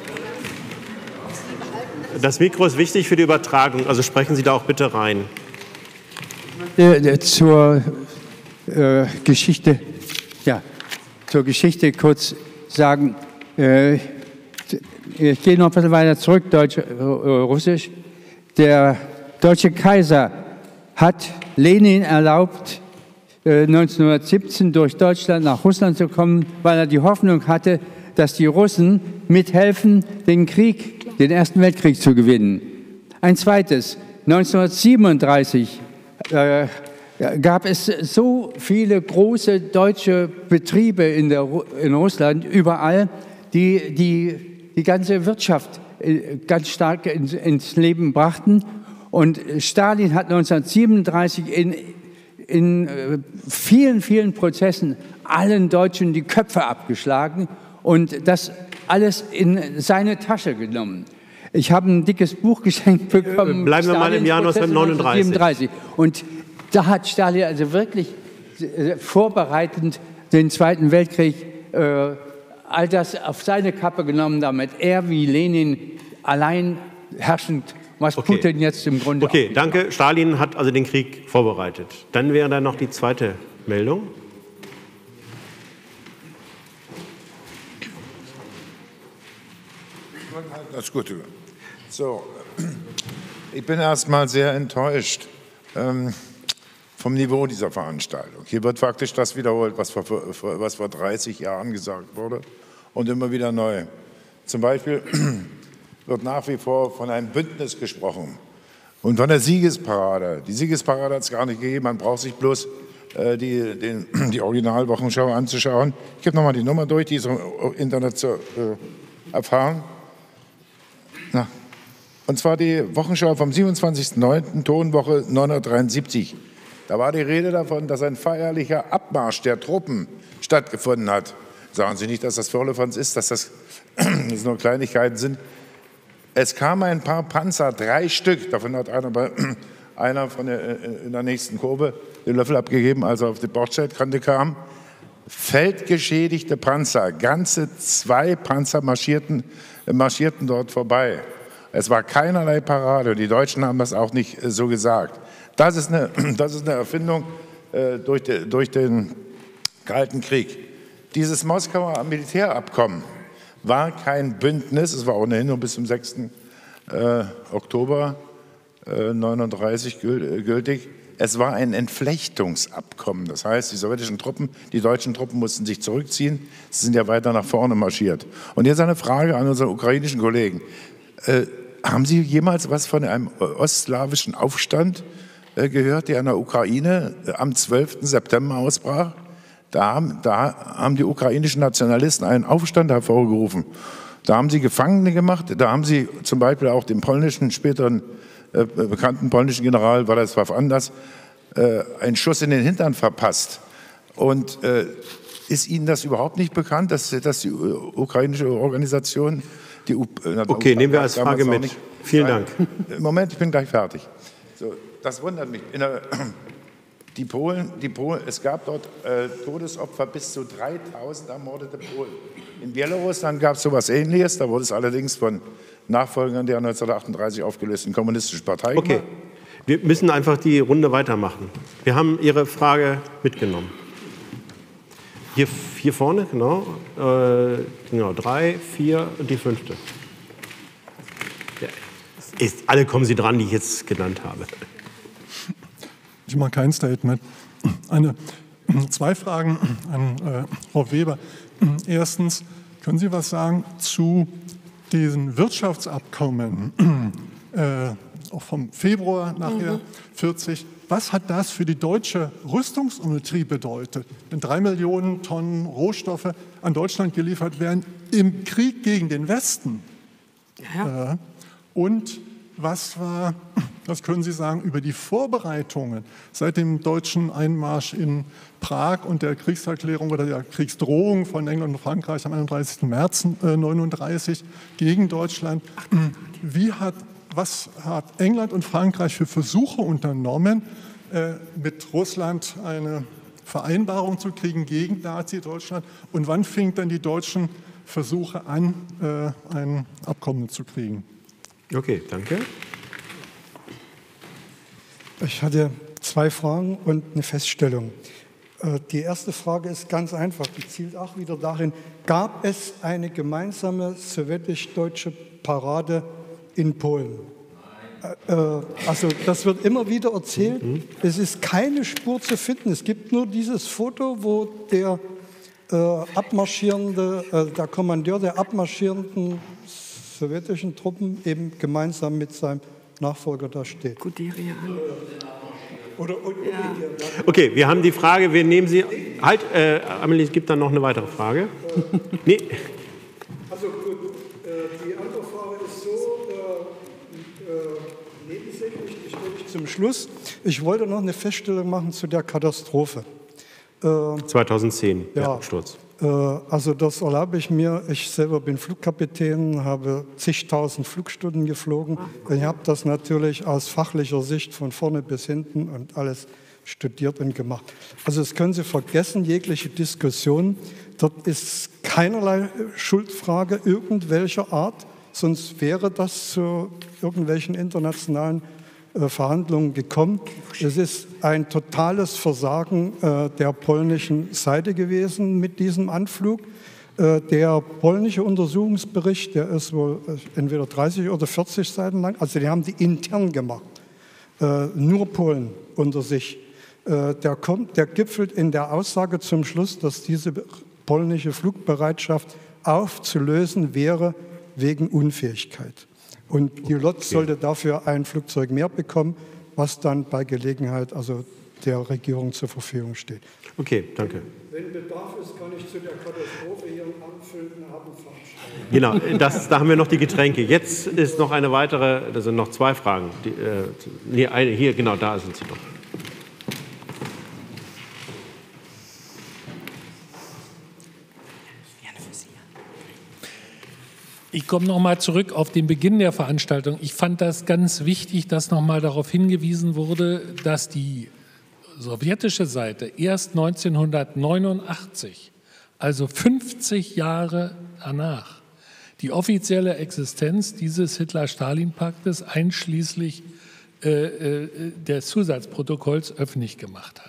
Das Mikro ist wichtig für die Übertragung. Also sprechen Sie da auch bitte rein. Äh, zur äh, Geschichte, ja, zur Geschichte kurz sagen. Äh, ich gehe noch ein bisschen weiter zurück, Deutsch, äh, Russisch. Der deutsche Kaiser hat Lenin erlaubt, äh, neunzehnhundertsiebzehn durch Deutschland nach Russland zu kommen, weil er die Hoffnung hatte, dass die Russen mithelfen, den Krieg, den Ersten Weltkrieg zu gewinnen. Ein zweites, neunzehnhundertsiebenunddreißig äh, gab es so viele große deutsche Betriebe in, der, in Russland, überall, die die, die ganze Wirtschaft ganz stark ins, ins Leben brachten. Und Stalin hat neunzehnhundertsiebenunddreißig in, in vielen, vielen Prozessen allen Deutschen die Köpfe abgeschlagen und das alles in seine Tasche genommen. Ich habe ein dickes Buch geschenkt bekommen. Bleiben wir mal im Jahr neunzehnhundertneununddreißig. Und da hat Stalin also wirklich vorbereitend den Zweiten Weltkrieg äh, all das auf seine Kappe genommen, damit er wie Lenin allein herrschend, was Okay. Putin jetzt im Grunde... Okay, danke. Stalin hat also den Krieg vorbereitet. Dann wäre da noch die zweite Meldung. Das ist gut. So, ich bin erstmal sehr enttäuscht ähm, vom Niveau dieser Veranstaltung. Hier wird faktisch das wiederholt, was vor, was vor dreißig Jahren gesagt wurde und immer wieder neu. Zum Beispiel wird nach wie vor von einem Bündnis gesprochen und von der Siegesparade. Die Siegesparade hat es gar nicht gegeben, man braucht sich bloß äh, die, den, die Originalwochenschau anzuschauen. Ich gebe nochmal die Nummer durch, die ist im Internet zu äh, erfahren. Na. Und zwar die Wochenschau vom siebenundzwanzigsten neunten Tonwoche neunzehnhundertdreiundsiebzig. Da war die Rede davon, dass ein feierlicher Abmarsch der Truppen stattgefunden hat. Sagen Sie nicht, dass das Firlefanz ist, dass das, das nur Kleinigkeiten sind. Es kamen ein paar Panzer, drei Stück. Davon hat einer, bei, einer von der, in der nächsten Kurve den Löffel abgegeben, als er auf die Bordsteinkante kam. Feldgeschädigte Panzer, ganze zwei Panzer marschierten, marschierten dort vorbei. Es war keinerlei Parade. Die Deutschen haben das auch nicht äh, so gesagt. Das ist eine, das ist eine Erfindung äh, durch, de, durch den Kalten Krieg. Dieses Moskauer Militärabkommen war kein Bündnis. Es war ohnehin nur bis zum sechsten Äh, Oktober neunzehnhundertneununddreißig gültig. Es war ein Entflechtungsabkommen. Das heißt, die sowjetischen Truppen, die deutschen Truppen mussten sich zurückziehen. Sie sind ja weiter nach vorne marschiert. Und jetzt eine Frage an unsere ukrainischen Kollegen. Äh, haben Sie jemals was von einem ostslawischen Aufstand äh, gehört, der in der Ukraine äh, am zwölften September ausbrach? Da haben, da haben die ukrainischen Nationalisten einen Aufstand hervorgerufen. Da haben sie Gefangene gemacht. Da haben sie zum Beispiel auch den polnischen, späteren äh, bekannten polnischen General Władysław Anders äh, einen Schuss in den Hintern verpasst. Und äh, ist Ihnen das überhaupt nicht bekannt, dass, dass die ukrainische Organisation die U Okay, nehmen wir als Frage mit. Nicht. Vielen Dank. Moment, ich bin gleich fertig. So, das wundert mich. In der, die Polen, die Polen, es gab dort äh, Todesopfer bis zu dreitausend ermordete Polen. In Belarus gab es so etwas Ähnliches, da wurde es allerdings von Nachfolgern der neunzehnhundertachtunddreißig aufgelösten kommunistischen Partei Okay, gemacht. wir müssen einfach die Runde weitermachen. Wir haben Ihre Frage mitgenommen. Hier, hier vorne, genau. Äh, genau, drei, vier und die fünfte. Ja. Ist, alle kommen Sie dran, die ich jetzt genannt habe. Ich mache kein Statement. Eine, zwei Fragen an äh, Frau Weber. Erstens, können Sie was sagen zu diesen Wirtschaftsabkommen, äh, auch vom Februar nachher, mhm. vierzig? Was hat das für die deutsche Rüstungsindustrie bedeutet? Denn drei Millionen Tonnen Rohstoffe an Deutschland geliefert werden im Krieg gegen den Westen. Ja. Äh, und was war, was können Sie sagen über die Vorbereitungen seit dem deutschen Einmarsch in Prag und der Kriegserklärung oder der Kriegsdrohung von England und Frankreich am einunddreißigsten März neununddreißig gegen Deutschland? Wie hat, was hat England und Frankreich für Versuche unternommen, äh, mit Russland eine Vereinbarung zu kriegen gegen Nazi-Deutschland? Und wann fing dann die deutschen Versuche an, äh, ein Abkommen zu kriegen? Okay, danke. Ich hatte zwei Fragen und eine Feststellung. Die erste Frage ist ganz einfach, die zielt auch wieder darin, gab es eine gemeinsame sowjetisch-deutsche Parade in Polen? Also das wird immer wieder erzählt, mhm. es ist keine Spur zu finden. Es gibt nur dieses Foto, wo der äh, abmarschierende, äh, der Kommandeur der abmarschierenden sowjetischen Truppen eben gemeinsam mit seinem Nachfolger da steht. Guderian. Oder, oder, ja. Okay, wir haben die Frage, wir nehmen sie. Halt, äh, Amelie, es gibt dann noch eine weitere Frage. Nee. Also gut, äh, die andere Frage ist so äh, äh, nebensächlich, die stelle ich zum Schluss. Ich wollte noch eine Feststellung machen zu der Katastrophe. Äh, zweitausendzehn, ja, der Absturz. Also das erlaube ich mir. Ich selber bin Flugkapitän, habe zigtausend Flugstunden geflogen. Ich habe das natürlich aus fachlicher Sicht von vorne bis hinten und alles studiert und gemacht. Also das können Sie vergessen, jegliche Diskussion. Dort ist keinerlei Schuldfrage irgendwelcher Art, sonst wäre das zu irgendwelchen internationalen äh, Verhandlungen gekommen. Es ist ein totales Versagen äh, der polnischen Seite gewesen mit diesem Anflug. Äh, der polnische Untersuchungsbericht, der ist wohl äh, entweder dreißig oder vierzig Seiten lang, also die haben die intern gemacht, äh, nur Polen unter sich. Äh, der, kommt, der gipfelt in der Aussage zum Schluss, dass diese polnische Flugbereitschaft aufzulösen wäre wegen Unfähigkeit. Und die Lotz okay. sollte dafür ein Flugzeug mehr bekommen, was dann bei Gelegenheit also der Regierung zur Verfügung steht. Okay, danke. Wenn Bedarf ist, kann ich zu der Katastrophe hier einen anfüllenden Abend veranstalten. Genau, das, da haben wir noch die Getränke. Jetzt ist noch eine weitere, das sind noch zwei Fragen. Die, äh, nee, eine, hier, genau, da sind sie noch. Ich komme noch mal zurück auf den Beginn der Veranstaltung. Ich fand das ganz wichtig, dass noch mal darauf hingewiesen wurde, dass die sowjetische Seite erst neunzehnhundertneunundachtzig, also fünfzig Jahre danach, die offizielle Existenz dieses Hitler-Stalin-Paktes einschließlich äh, äh, des Zusatzprotokolls öffentlich gemacht hat.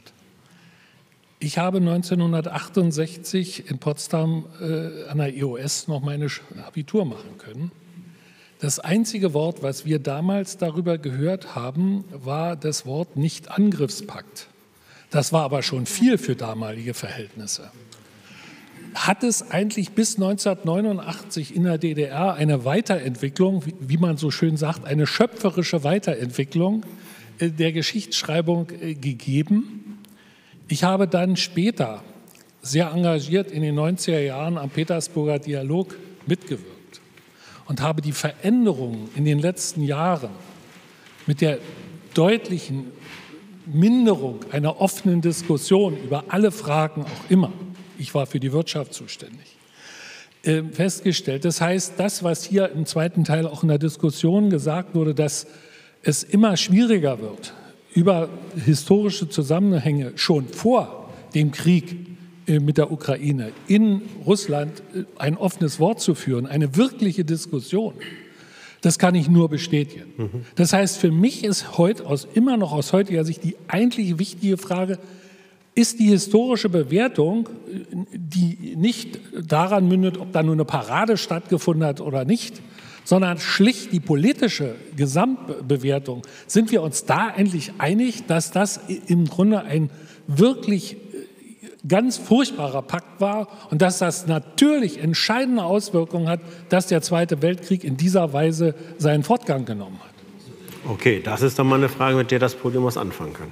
Ich habe neunzehnhundertachtundsechzig in Potsdam äh, an der E O S noch meine Abitur machen können. Das einzige Wort, was wir damals darüber gehört haben, war das Wort Nicht-Angriffspakt. Das war aber schon viel für damalige Verhältnisse. Hat es eigentlich bis neunzehnhundertneunundachtzig in der D D R eine Weiterentwicklung, wie man so schön sagt, eine schöpferische Weiterentwicklung äh, der Geschichtsschreibung äh, gegeben? Ich habe dann später sehr engagiert in den neunziger Jahren am Petersburger Dialog mitgewirkt und habe die Veränderungen in den letzten Jahren mit der deutlichen Minderung einer offenen Diskussion über alle Fragen auch immer, ich war für die Wirtschaft zuständig, festgestellt. Das heißt, das, was hier im zweiten Teil auch in der Diskussion gesagt wurde, dass es immer schwieriger wird, über historische Zusammenhänge schon vor dem Krieg mit der Ukraine in Russland ein offenes Wort zu führen, eine wirkliche Diskussion, das kann ich nur bestätigen. Mhm. Das heißt, für mich ist heute aus, immer noch aus heutiger Sicht die eigentlich wichtige Frage, ist die historische Bewertung, die nicht daran mündet, ob da nur eine Parade stattgefunden hat oder nicht, sondern schlicht die politische Gesamtbewertung. Sind wir uns da endlich einig, dass das im Grunde ein wirklich ganz furchtbarer Pakt war und dass das natürlich entscheidende Auswirkungen hat, dass der Zweite Weltkrieg in dieser Weise seinen Fortgang genommen hat? Okay, das ist dann mal eine Frage, mit der das Podium was anfangen kann.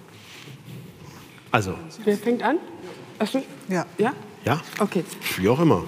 Also. Wer fängt an? Achso. Ja. Ja? Ja? Okay. Wie auch immer.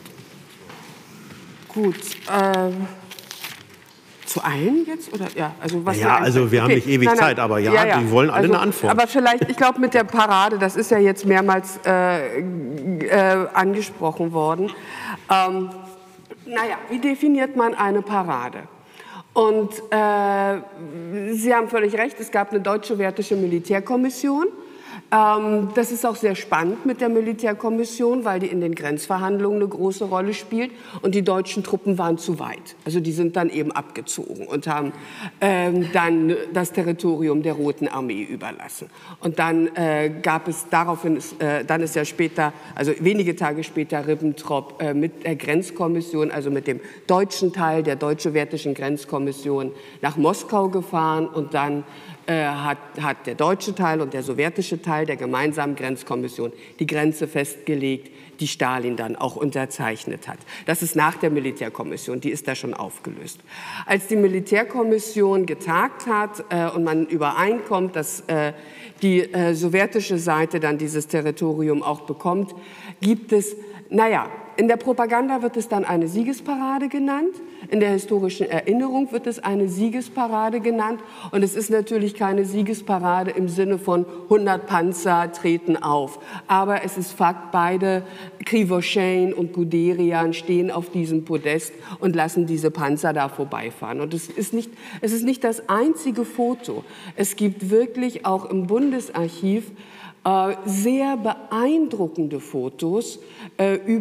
Gut. Ähm. Zu allen jetzt? Oder? Ja, also, was ja, also wir okay. haben nicht ewig nein, nein. Zeit, aber ja, ja, ja. die wollen alle also, eine Antwort. Aber vielleicht, ich glaube, mit der Parade, das ist ja jetzt mehrmals äh, äh, angesprochen worden. Ähm, naja, wie definiert man eine Parade? Und äh, Sie haben völlig recht, es gab eine deutsch-sowjetische Militärkommission. Ähm, das ist auch sehr spannend mit der Militärkommission, weil die in den Grenzverhandlungen eine große Rolle spielt. Und die deutschen Truppen waren zu weit. Also die sind dann eben abgezogen und haben ähm, dann das Territorium der Roten Armee überlassen. Und dann äh, gab es daraufhin, äh, dann ist ja später, also wenige Tage später Ribbentrop äh, mit der Grenzkommission, also mit dem deutschen Teil der deutsch-sowjetischen Grenzkommission nach Moskau gefahren und dann Äh, hat, hat der deutsche Teil und der sowjetische Teil der gemeinsamen Grenzkommission die Grenze festgelegt, die Stalin dann auch unterzeichnet hat. Das ist nach der Militärkommission, die ist da schon aufgelöst. Als die Militärkommission getagt hat äh, und man übereinkommt, dass äh, die äh, sowjetische Seite dann dieses Territorium auch bekommt, gibt es, naja, in der Propaganda wird es dann eine Siegesparade genannt, in der historischen Erinnerung wird es eine Siegesparade genannt und es ist natürlich keine Siegesparade im Sinne von hundert Panzer treten auf. Aber es ist Fakt, beide, Krivoshein und Guderian, stehen auf diesem Podest und lassen diese Panzer da vorbeifahren. Und es ist nicht, es ist nicht das einzige Foto. Es gibt wirklich auch im Bundesarchiv sehr beeindruckende Fotos äh, über die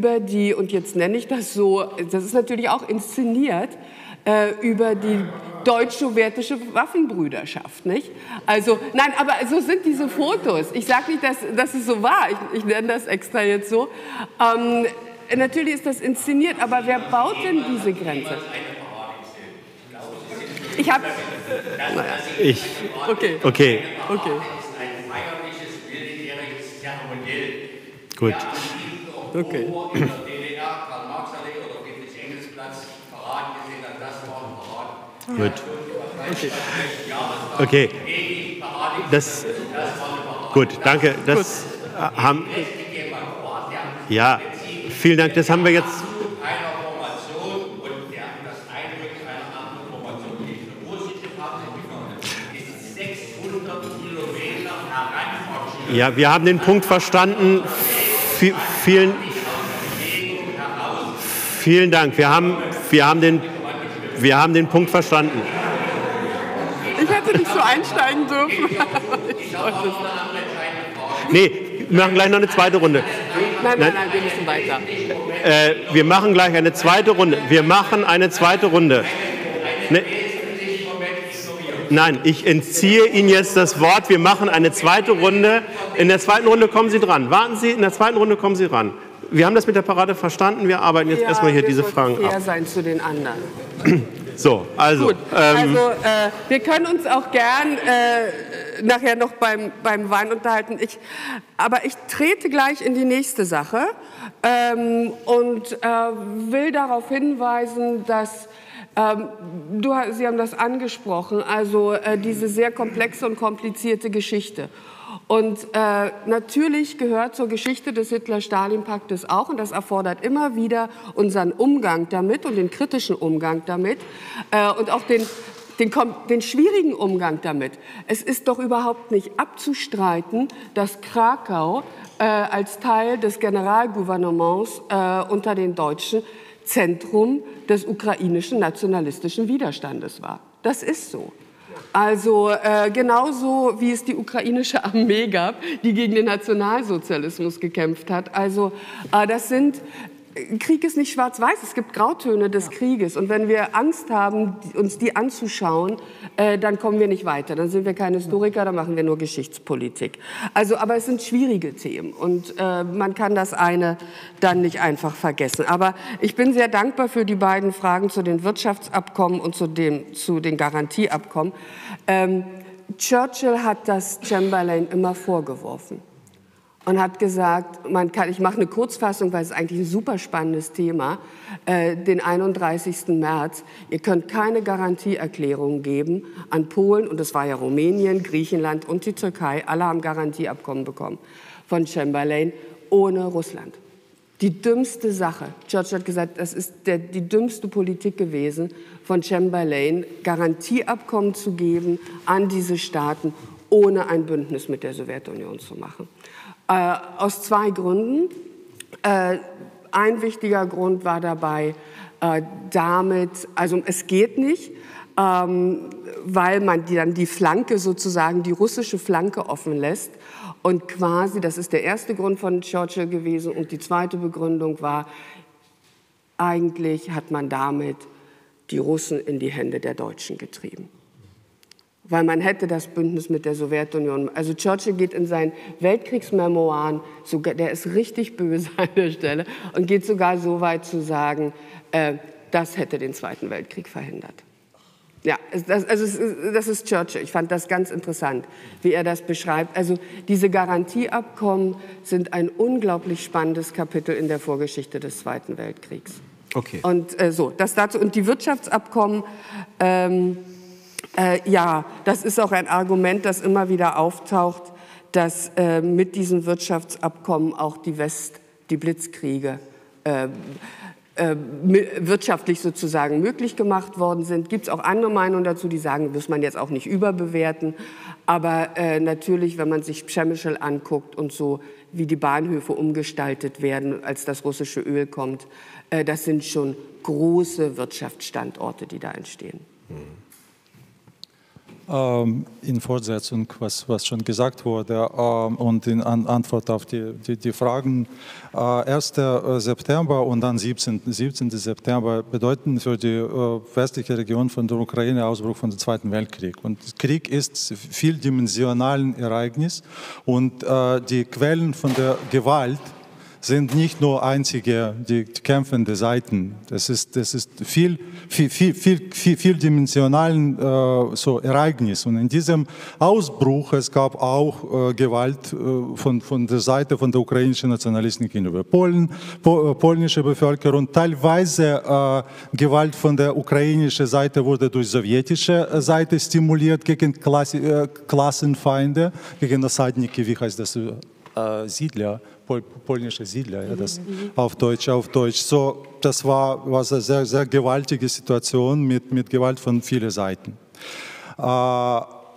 die, und jetzt nenne ich das so, das ist natürlich auch inszeniert, äh, über die deutsch-sowjetische Waffenbrüderschaft, nicht? Also, nein, aber so sind diese Fotos. Ich sage nicht, dass, dass es so war, ich, ich nenne das extra jetzt so. Ähm, natürlich ist das inszeniert, aber wer baut denn diese Grenze? Ich habe... Naja. Ich... Okay. Okay. Okay. Gut. Okay. Gut. Okay. Das, gut, danke. Das haben, ja, vielen Dank. Das haben wir jetzt. Ja, wir haben den Punkt verstanden. V vielen, vielen Dank. Wir haben, wir haben den, wir haben den Punkt verstanden. Ich hätte nicht so einsteigen dürfen. Nee, wir machen gleich noch eine zweite Runde. Nein, nein, nein, wir müssen weiter. Äh, wir machen gleich eine zweite Runde. Wir machen eine zweite Runde. Ne, nein, ich entziehe Ihnen jetzt das Wort. Wir machen eine zweite Runde. In der zweiten Runde kommen Sie dran. Warten Sie, in der zweiten Runde kommen Sie ran. Wir haben das mit der Parade verstanden. Wir arbeiten jetzt ja, erstmal hier diese Fragen fair ab. sein zu den anderen. So, also. Gut, Ähm, also äh, wir können uns auch gern äh, nachher noch beim, beim Wein unterhalten. Ich, aber ich trete gleich in die nächste Sache ähm, und äh, will darauf hinweisen, dass ähm, du, Sie haben das angesprochen, also äh, diese sehr komplexe und komplizierte Geschichte. Und äh, natürlich gehört zur Geschichte des Hitler-Stalin-Paktes auch, und das erfordert immer wieder unseren Umgang damit und den kritischen Umgang damit äh, und auch den, den, den schwierigen Umgang damit. Es ist doch überhaupt nicht abzustreiten, dass Krakau äh, als Teil des Generalgouvernements äh, unter den Deutschen Zentrum des ukrainischen nationalistischen Widerstandes war. Das ist so. Also äh, genauso wie es die ukrainische Armee gab, die gegen den Nationalsozialismus gekämpft hat. Also äh, das sind, Krieg ist nicht schwarz-weiß, es gibt Grautöne des Krieges. Und wenn wir Angst haben, uns die anzuschauen, äh, dann kommen wir nicht weiter. Dann sind wir keine Historiker, dann machen wir nur Geschichtspolitik. Also, aber es sind schwierige Themen und äh, man kann das eine dann nicht einfach vergessen. Aber ich bin sehr dankbar für die beiden Fragen zu den Wirtschaftsabkommen und zu, dem, zu den Garantieabkommen. Ähm, Churchill hat das Chamberlain immer vorgeworfen und hat gesagt, man kann, ich mache eine Kurzfassung, weil es eigentlich ein super spannendes Thema, äh, den einunddreißigsten März, ihr könnt keine Garantieerklärung geben an Polen, und das war ja Rumänien, Griechenland und die Türkei, alle haben Garantieabkommen bekommen von Chamberlain, ohne Russland. Die dümmste Sache, Churchill hat gesagt, das ist der, die dümmste Politik gewesen von Chamberlain, Garantieabkommen zu geben an diese Staaten, ohne ein Bündnis mit der Sowjetunion zu machen. Äh, aus zwei Gründen. Äh, ein wichtiger Grund war dabei, äh, damit, also es geht nicht, ähm, weil man die, dann die Flanke sozusagen, die russische Flanke offen lässt und quasi, das ist der erste Grund von Churchill gewesen, und die zweite Begründung war, eigentlich hat man damit die Russen in die Hände der Deutschen getrieben. Weil man hätte das Bündnis mit der Sowjetunion, also Churchill geht in seinen Weltkriegsmemoiren, sogar, der ist richtig böse an der Stelle, und geht sogar so weit zu sagen, äh, das hätte den Zweiten Weltkrieg verhindert. Ja, das, also das ist Churchill. Ich fand das ganz interessant, wie er das beschreibt. Also diese Garantieabkommen sind ein unglaublich spannendes Kapitel in der Vorgeschichte des Zweiten Weltkriegs. Okay. Und äh, so, das dazu. Und die Wirtschaftsabkommen, ähm, äh, ja, das ist auch ein Argument, das immer wieder auftaucht, dass äh, mit diesen Wirtschaftsabkommen auch die West, die Blitzkriege äh, äh, wirtschaftlich sozusagen möglich gemacht worden sind. Gibt es auch andere Meinungen dazu, die sagen, muss man jetzt auch nicht überbewerten. Aber äh, natürlich, wenn man sich Przemysl anguckt und so, wie die Bahnhöfe umgestaltet werden, als das russische Öl kommt, äh, das sind schon große Wirtschaftsstandorte, die da entstehen. Ähm, in Fortsetzung, was, was schon gesagt wurde, ähm, und in An Antwort auf die, die, die Fragen, äh, erster September und dann siebzehnten September bedeuten für die äh, westliche Region von der Ukraine Ausbruch von dem Zweiten Weltkrieg. Und Krieg ist vieldimensionalen Ereignis und äh, die Quellen von der Gewalt sind nicht nur einzige die kämpfende Seiten. Das ist, das ist viel, viel, viel, viel, viel, vieldimensionalen äh, so Ereignis. Und in diesem Ausbruch es gab auch äh, Gewalt äh, von, von der Seite von der ukrainischen Nationalisten gegenüber Polen, po, äh, polnische Bevölkerung. Teilweise äh, Gewalt von der ukrainischen Seite wurde durch sowjetische Seite stimuliert gegen Klasse, äh, Klassenfeinde, gegen Nassadniki, wie heißt das, äh, Siedler. Pol polnische Siedler, ja, das auf Deutsch, auf Deutsch. So, das war, war eine sehr, sehr gewaltige Situation mit, mit Gewalt von vielen Seiten. Äh,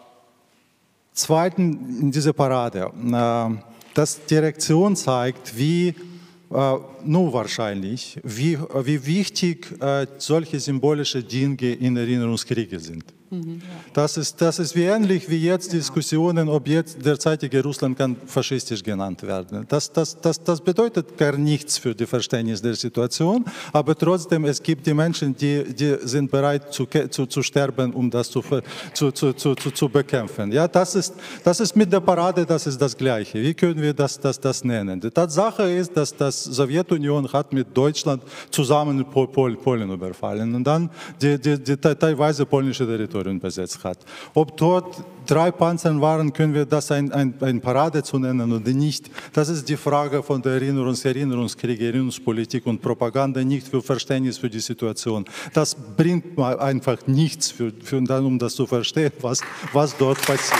zweitens, in dieser Parade, äh, das Direktion zeigt, wie, äh, nur wahrscheinlich, wie, wie wichtig äh, solche symbolische Dinge in Erinnerungskriege sind. Mhm, ja. Das ist, das ist wie ähnlich wie jetzt genau. Diskussionen, ob jetzt derzeitige Russland kann faschistisch genannt werden. Das, das, das, das bedeutet gar nichts für das Verständnis der Situation, aber trotzdem, es gibt die Menschen, die, die sind bereit zu, zu, zu sterben, um das zu, zu, zu, zu, zu bekämpfen. Ja, das, ist, das ist mit der Parade, das ist das Gleiche. Wie können wir das, das, das nennen? Die Tatsache ist, dass die Sowjetunion hat mit Deutschland zusammen Pol Polen überfallen und dann die, die, die teilweise polnische Territorien besetzt hat. Ob dort drei Panzer waren, können wir das ein, ein, ein Parade zu nennen oder nicht. Das ist die Frage von der Erinnerungs Erinnerungskrieg, Erinnerungspolitik und Propaganda, nicht für Verständnis für die Situation. Das bringt einfach nichts, für, für dann, um das zu verstehen, was, was dort passiert.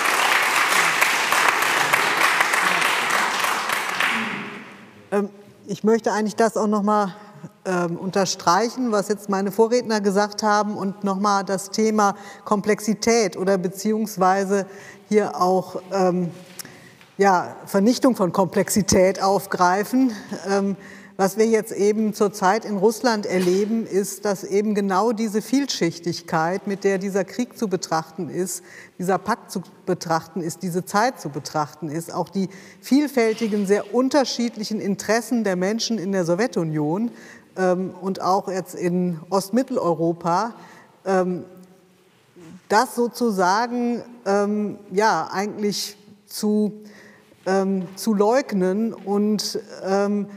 Ähm, ich möchte eigentlich das auch noch mal Ähm, unterstreichen, was jetzt meine Vorredner gesagt haben und nochmal das Thema Komplexität oder beziehungsweise hier auch ähm, ja, Vernichtung von Komplexität aufgreifen. Ähm, was wir jetzt eben zurzeit in Russland erleben, ist, dass eben genau diese Vielschichtigkeit, mit der dieser Krieg zu betrachten ist, dieser Pakt zu betrachten ist, diese Zeit zu betrachten ist, auch die vielfältigen, sehr unterschiedlichen Interessen der Menschen in der Sowjetunion ähm, und auch jetzt in Ostmitteleuropa, ähm, das sozusagen ähm, ja, eigentlich zu, ähm, zu leugnen und ähm,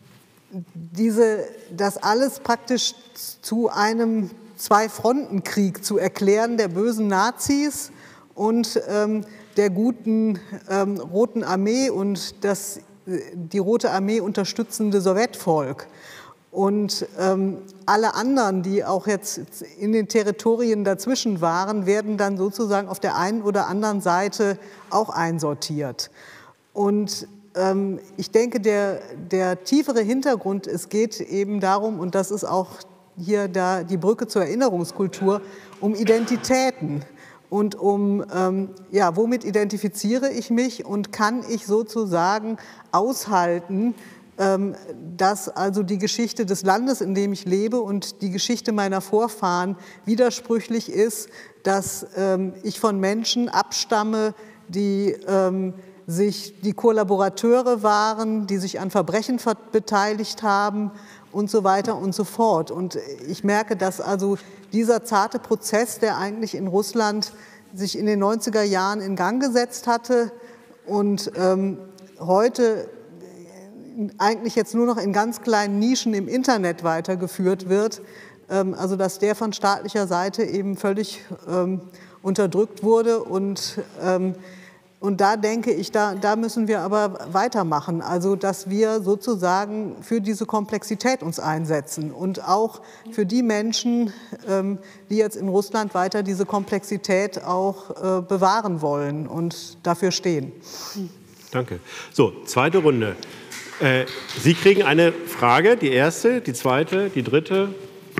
diese, das alles praktisch zu einem Zwei-Fronten-Krieg zu erklären, der bösen Nazis und ähm, der guten ähm, Roten Armee und das die Rote Armee unterstützende Sowjetvolk. Und ähm, alle anderen, die auch jetzt in den Territorien dazwischen waren, werden dann sozusagen auf der einen oder anderen Seite auch einsortiert. Und ähm, ich denke, der, der tiefere Hintergrund, es geht eben darum, und das ist auch hier da die Brücke zur Erinnerungskultur, um Identitäten. Und um, ähm, ja, womit identifiziere ich mich und kann ich sozusagen aushalten, ähm, dass also die Geschichte des Landes, in dem ich lebe und die Geschichte meiner Vorfahren widersprüchlich ist, dass ähm, ich von Menschen abstamme, die ähm, sich die Kollaborateure waren, die sich an Verbrechen beteiligt haben und so weiter und so fort. Und ich merke, dass also dieser zarte Prozess, der eigentlich in Russland sich in den neunziger Jahren in Gang gesetzt hatte und ähm, heute eigentlich jetzt nur noch in ganz kleinen Nischen im Internet weitergeführt wird, ähm, also dass der von staatlicher Seite eben völlig ähm, unterdrückt wurde. Und ähm, Und da denke ich, da, da müssen wir aber weitermachen, also dass wir sozusagen für diese Komplexität uns einsetzen und auch für die Menschen, ähm, die jetzt in Russland weiter diese Komplexität auch äh, bewahren wollen und dafür stehen. Danke. So, zweite Runde. Äh, Sie kriegen eine Frage, die erste, die zweite, die dritte.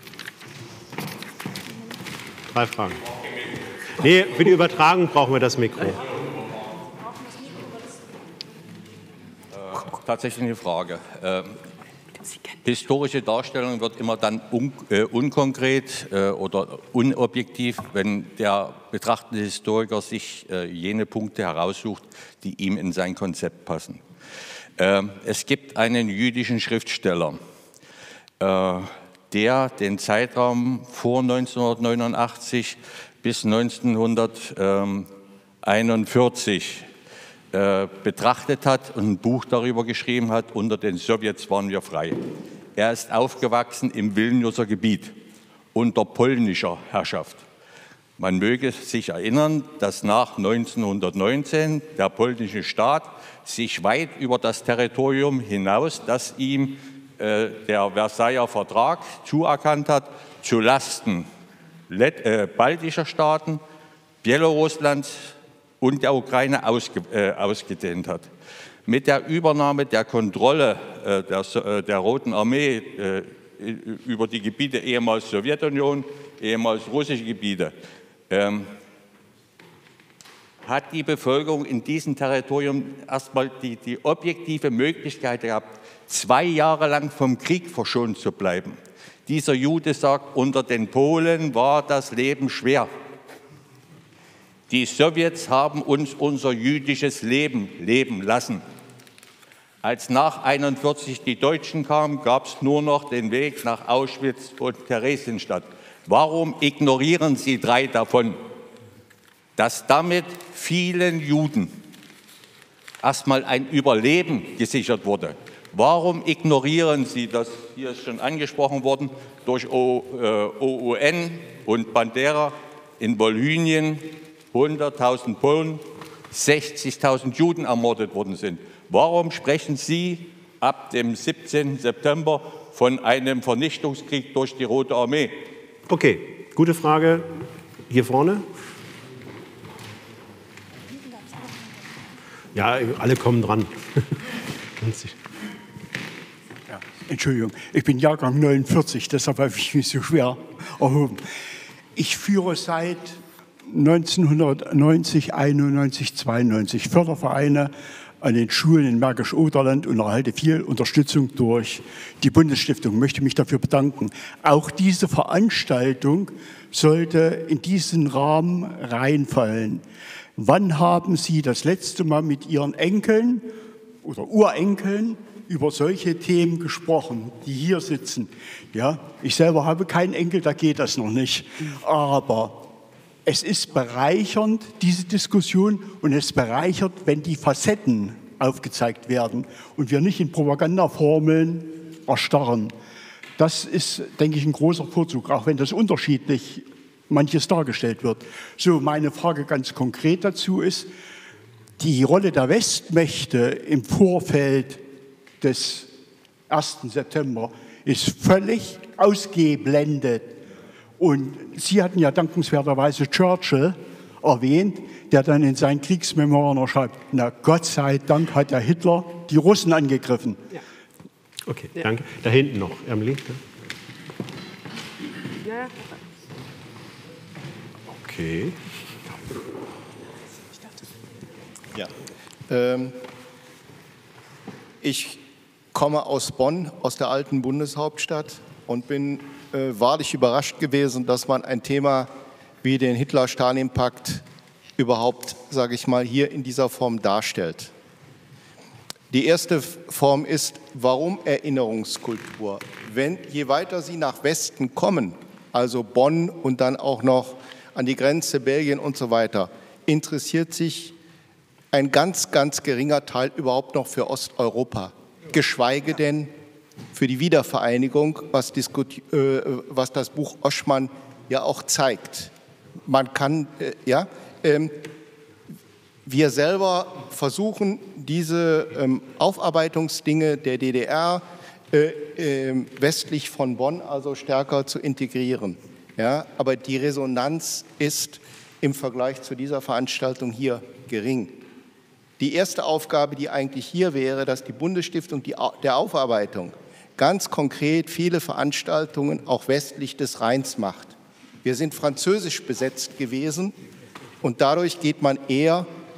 Drei Fragen. Nee, für die Übertragung brauchen wir das Mikro. Tatsächlich eine Frage. Historische Darstellung wird immer dann un, äh, unkonkret äh, oder unobjektiv, wenn der betrachtende Historiker sich äh, jene Punkte heraussucht, die ihm in sein Konzept passen. Äh, es gibt einen jüdischen Schriftsteller, äh, der den Zeitraum vor neunzehnhundertneunundachtzig bis neunzehnhunderteinundvierzig äh, betrachtet hat und ein Buch darüber geschrieben hat, unter den Sowjets waren wir frei. Er ist aufgewachsen im Vilniuser Gebiet unter polnischer Herrschaft. Man möge sich erinnern, dass nach neunzehnhundertneunzehn der polnische Staat sich weit über das Territorium hinaus, das ihm äh, der Versailler Vertrag zuerkannt hat, zu Lasten Let äh, baltischer Staaten, Belaruslands und der Ukraine ausge äh, ausgedehnt hat. Mit der Übernahme der Kontrolle äh, der, äh, der Roten Armee äh, über die Gebiete ehemals Sowjetunion, ehemals russische Gebiete, ähm, hat die Bevölkerung in diesem Territorium erstmal die, die objektive Möglichkeit gehabt, zwei Jahre lang vom Krieg verschont zu bleiben. Dieser Jude sagt, unter den Polen war das Leben schwer. Die Sowjets haben uns unser jüdisches Leben leben lassen. Als nach neunzehnhunderteinundvierzig die Deutschen kamen, gab es nur noch den Weg nach Auschwitz und Theresienstadt. Warum ignorieren Sie drei davon? Dass damit vielen Juden erstmal ein Überleben gesichert wurde. Warum ignorieren Sie, das hier ist schon angesprochen worden, durch O U N und Bandera in Wolhynien hunderttausend Polen, sechzigtausend Juden ermordet worden sind? Warum sprechen Sie ab dem siebzehnten September von einem Vernichtungskrieg durch die Rote Armee? Okay, gute Frage. Hier vorne. Ja, alle kommen dran. Ja, Entschuldigung, ich bin Jahrgang neunundvierzig, deshalb habe ich mich so schwer erhoben. Ich führe seit neunzehnhundertneunzig, einundneunzig, zweiundneunzig Fördervereine an den Schulen in Märkisch-Oderland und erhalte viel Unterstützung durch die Bundesstiftung. Ich möchte mich dafür bedanken. Auch diese Veranstaltung sollte in diesen Rahmen reinfallen. Wann haben Sie das letzte Mal mit Ihren Enkeln oder Urenkeln über solche Themen gesprochen, die hier sitzen? Ja, ich selber habe keinen Enkel, da geht das noch nicht. Aber es ist bereichernd, diese Diskussion, und es bereichert, wenn die Facetten aufgezeigt werden und wir nicht in Propagandaformeln erstarren. Das ist, denke ich, ein großer Vorzug, auch wenn das unterschiedlich manches dargestellt wird. So, meine Frage ganz konkret dazu ist, die Rolle der Westmächte im Vorfeld des ersten September ist völlig ausgeblendet. Und Sie hatten ja dankenswerterweise Churchill erwähnt, der dann in seinen Kriegsmemoiren noch schreibt, na Gott sei Dank hat der Hitler die Russen angegriffen. Ja. Okay, ja. Danke. Da hinten noch, Emily. Ja. Okay. Ja. Ähm, ich komme aus Bonn, aus der alten Bundeshauptstadt, und bin äh, wahrlich überrascht gewesen, dass man ein Thema wie den Hitler-Stalin-Pakt überhaupt, sage ich mal, hier in dieser Form darstellt. Die erste Form ist, warum Erinnerungskultur? Wenn je weiter Sie nach Westen kommen, also Bonn und dann auch noch an die Grenze Belgien und so weiter, interessiert sich ein ganz, ganz geringer Teil überhaupt noch für Osteuropa, geschweige denn für die Wiedervereinigung, was, äh, was das Buch Oschmann ja auch zeigt. Man kann, äh, ja, ähm, wir selber versuchen, diese ähm, Aufarbeitungsdinge der D D R äh, äh, westlich von Bonn also stärker zu integrieren. Ja, aber die Resonanz ist im Vergleich zu dieser Veranstaltung hier gering. Die erste Aufgabe, die eigentlich hier wäre, dass die Bundesstiftung die, der Aufarbeitung ganz konkret viele Veranstaltungen auch westlich des Rheins macht. Wir sind französisch besetzt gewesen und dadurch geht man eher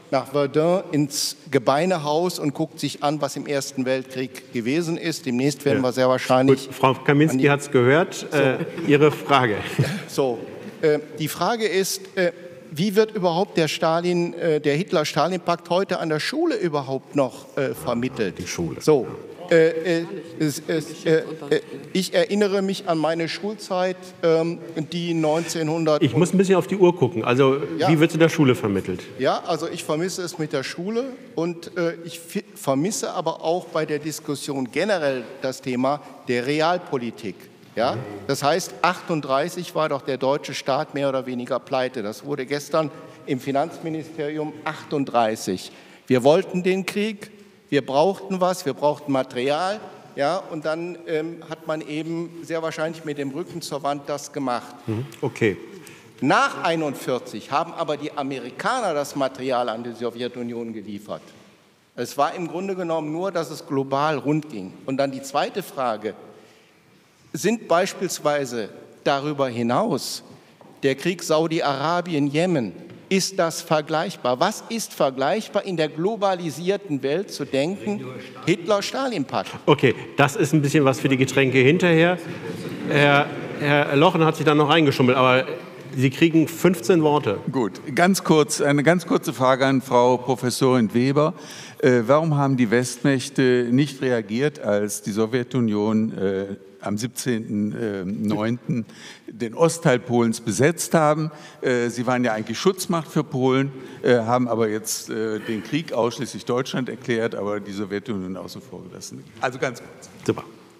nach Verdun ins Gebeinehaus und guckt sich an, was im Ersten Weltkrieg gewesen ist. Demnächst werden ja. wir sehr wahrscheinlich... Gut, Frau Kaminski hat es gehört. So. Äh, Ihre Frage. So, äh, die Frage ist, äh, wie wird überhaupt der, Stalin, äh, der Hitler-Stalin-Pakt heute an der Schule überhaupt noch äh, vermittelt? Die Schule. So. Äh, äh, es, es, äh, äh, ich erinnere mich an meine Schulzeit, ähm, die neunzehnhundert... Ich muss ein bisschen auf die Uhr gucken. Also ja. wie wird es in der Schule vermittelt? Ja, also ich vermisse es mit der Schule und äh, ich vermisse aber auch bei der Diskussion generell das Thema der Realpolitik. Ja? Das heißt, achtunddreißig war doch der deutsche Staat mehr oder weniger pleite. Das wurde gestern im Finanzministerium achtunddreißig. Wir wollten den Krieg. Wir brauchten was, wir brauchten Material, ja, und dann ähm, hat man eben sehr wahrscheinlich mit dem Rücken zur Wand das gemacht. Okay. Nach einundvierzig haben aber die Amerikaner das Material an die Sowjetunion geliefert. Es war im Grunde genommen nur, dass es global rund ging. Und dann die zweite Frage, sind beispielsweise darüber hinaus der Krieg Saudi-Arabien-Jemen, ist das vergleichbar? Was ist vergleichbar in der globalisierten Welt zu denken? Hitler-Stalin-Pakt. Okay, das ist ein bisschen was für die Getränke hinterher. Herr, Herr Lochen hat sich da noch reingeschummelt, aber Sie kriegen fünfzehn Worte. Gut, ganz kurz, eine ganz kurze Frage an Frau Professorin Weber. Äh, warum haben die Westmächte nicht reagiert, als die Sowjetunion äh, am siebzehnten neunten den Ostteil Polens besetzt haben? Äh, sie waren ja eigentlich Schutzmacht für Polen, äh, haben aber jetzt äh, den Krieg ausschließlich Deutschland erklärt, aber die Sowjetunion außen vor gelassen. Also ganz kurz. Super.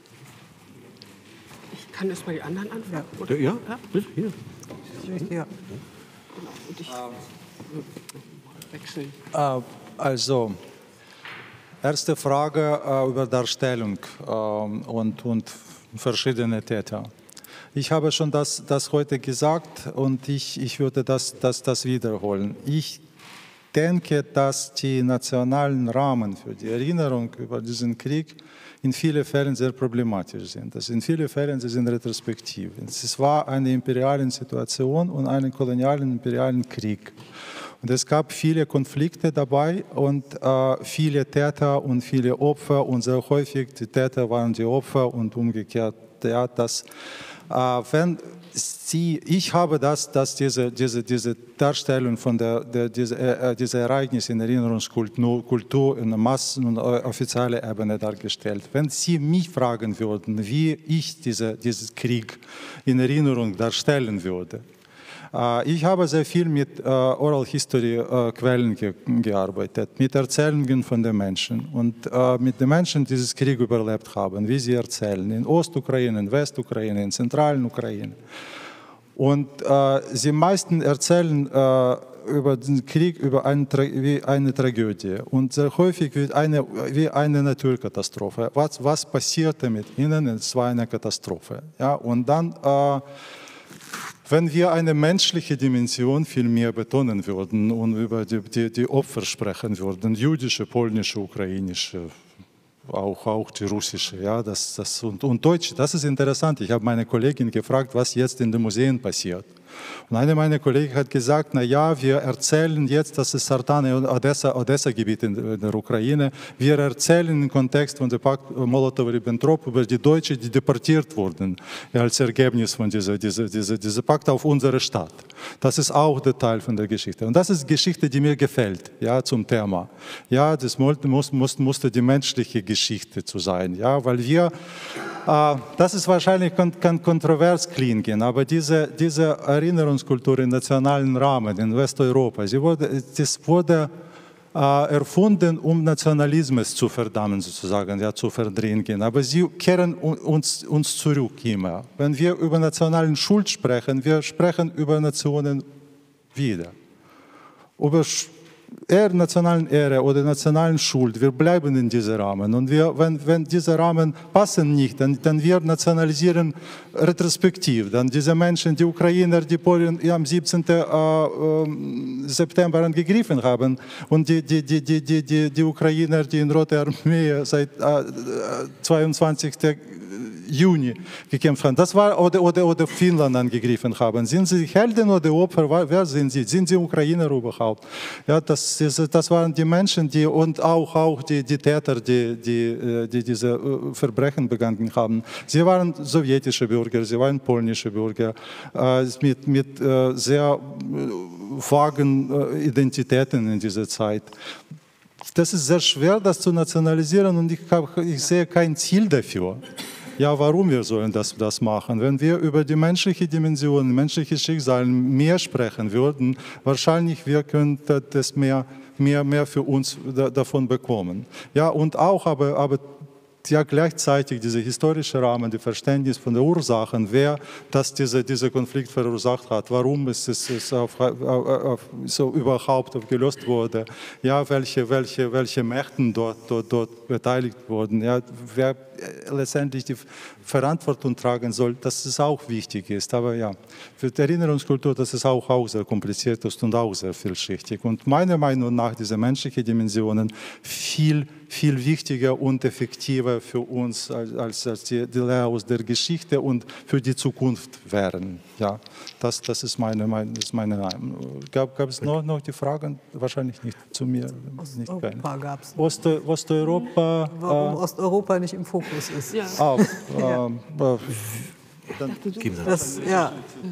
Ich kann erst mal die anderen anfangen. Ja, ja, bitte, hier. Ja. Und ich wechseln. Also, erste Frage äh, über Darstellung äh, und, und verschiedene Täter. Ich habe schon das, das heute gesagt und ich, ich würde das, das, das wiederholen. Ich denke, dass die nationalen Rahmen für die Erinnerung über diesen Krieg in vielen Fällen sehr problematisch sind. Das in vielen Fällen sie sind retrospektiv. Es war eine imperiale Situation und einen kolonialen imperialen Krieg. Und es gab viele Konflikte dabei und äh, viele Täter und viele Opfer und sehr häufig die Täter waren die Opfer und umgekehrt. Ja, das, äh, wenn Sie, ich habe das, dass diese, diese, diese Darstellung von der, der, diese, äh, diese Ereignisse in Erinnerungskultur Kultur in Massen- und offizieller Ebene dargestellt. Wenn Sie mich fragen würden, wie ich diese, diesen Krieg in Erinnerung darstellen würde, äh, ich habe sehr viel mit äh, Oral History äh, Quellen ge gearbeitet, mit Erzählungen von den Menschen und äh, mit den Menschen, die diesen Krieg überlebt haben, wie sie erzählen, in Ostukraine, in Westukraine, in zentralen Ukraine. Und äh, sie meisten erzählen äh, über den Krieg über eine, wie eine Tragödie und sehr häufig wie eine, wie eine Naturkatastrophe. Was, was passierte mit ihnen? Es war eine Katastrophe. Ja? Und dann, äh, wenn wir eine menschliche Dimension viel mehr betonen würden und über die, die, die Opfer sprechen würden, jüdische, polnische, ukrainische, Auch, auch die russische, ja, das, das, und, und deutsche, das ist interessant. Ich habe meine Kollegin gefragt, was jetzt in den Museen passiert. Und eine meiner Kollegen hat gesagt, na ja, wir erzählen jetzt, das ist Sartane und Odessa, Odessa-Gebiet in der Ukraine, wir erzählen im Kontext von dem Pakt Molotow-Ribbentrop über die Deutschen, die deportiert wurden, ja, als Ergebnis von diesem diese, diese, diese Pakt auf unsere Stadt. Das ist auch der Teil von der Geschichte. Und das ist Geschichte, die mir gefällt, ja, zum Thema. Ja, das muss, muss, musste die menschliche Geschichte zu sein, ja, weil wir, äh, das ist wahrscheinlich, kann kontrovers klingen, aber diese, diese Erinnerungskultur im nationalen Rahmen in Westeuropa, sie wurde, das wurde äh, erfunden, um Nationalismus zu verdammen, sozusagen, ja, zu verdrängen. Aber sie kehren uns, uns zurück immer. Wenn wir über nationalen Schuld sprechen, wir sprechen über Nationen wieder. Über eher nationalen Ehre oder nationalen Schuld, wir bleiben in diesem Rahmen. Und wir, wenn, wenn diese Rahmen passen nicht, dann, dann wir nationalisieren retrospektiv. Dann diese Menschen, die Ukrainer, die Polen am siebzehnten September angegriffen haben und die, die, die, die, die, die, die Ukrainer, die in Rote Armee seit äh, zweiundzwanzigsten Juni gekämpft haben. Das war, oder, oder, oder Finnland angegriffen haben. Sind sie Helden oder Opfer? Wer sind sie? Sind sie Ukrainer überhaupt? Ja, das, das waren die Menschen, die und auch, auch die, die Täter, die, die, die diese Verbrechen begangen haben. Sie waren sowjetische Bürger, sie waren polnische Bürger äh, mit, mit äh, sehr vagen äh, Identitäten in dieser Zeit. Das ist sehr schwer, das zu nationalisieren, und ich, hab, ich sehe kein Ziel dafür. Ja, warum wir sollen das, das machen? Wenn wir über die menschliche Dimension, menschliche Schicksale mehr sprechen würden, wahrscheinlich wir könnten das mehr, mehr, mehr für uns da, davon bekommen. Ja, und auch, aber, aber ja, gleichzeitig dieser historische Rahmen, das Verständnis von den Ursachen, wer das diese, dieser Konflikt verursacht hat, warum es, es auf, auf, auf, so überhaupt gelöst wurde, ja, welche, welche, welche Mächten dort, dort, dort beteiligt wurden, ja, wer letztendlich die Verantwortung tragen soll, dass es auch wichtig ist. Aber ja, für die Erinnerungskultur, das ist auch, auch sehr kompliziert ist und auch sehr vielschichtig. Und meiner Meinung nach diese menschlichen Dimensionen viel, viel wichtiger und effektiver für uns als, als die, die Lehre aus der Geschichte und für die Zukunft wären. Ja, das, das ist meine Meinung. Meine Meinung. Gab, gab es noch, noch die Fragen? Wahrscheinlich nicht zu mir. Osteuropa gab es. Ost, Osteuropa. Warum äh, Osteuropa nicht im Fokus ist. Ja. Auch. Ja. Ähm, äh, dann, das, ja.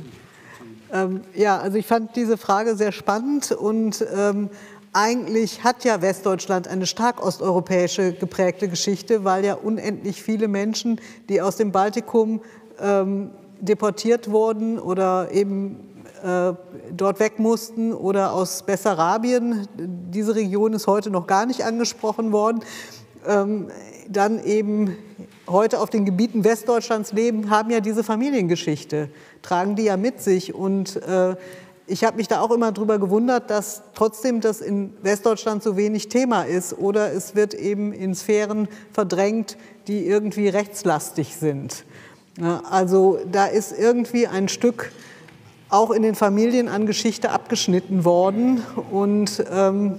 Ähm, ja, also ich fand diese Frage sehr spannend, und ähm, eigentlich hat ja Westdeutschland eine stark osteuropäische geprägte Geschichte, weil ja unendlich viele Menschen, die aus dem Baltikum ähm, deportiert wurden oder eben äh, dort weg mussten, oder aus Bessarabien, diese Region ist heute noch gar nicht angesprochen worden, ähm, dann eben heute auf den Gebieten Westdeutschlands leben, haben ja diese Familiengeschichte, tragen die ja mit sich. Und äh, ich habe mich da auch immer drüber gewundert, dass trotzdem das in Westdeutschland so wenig Thema ist, oder es wird eben in Sphären verdrängt, die irgendwie rechtslastig sind. Ja, also da ist irgendwie ein Stück auch in den Familien an Geschichte abgeschnitten worden, und, ähm,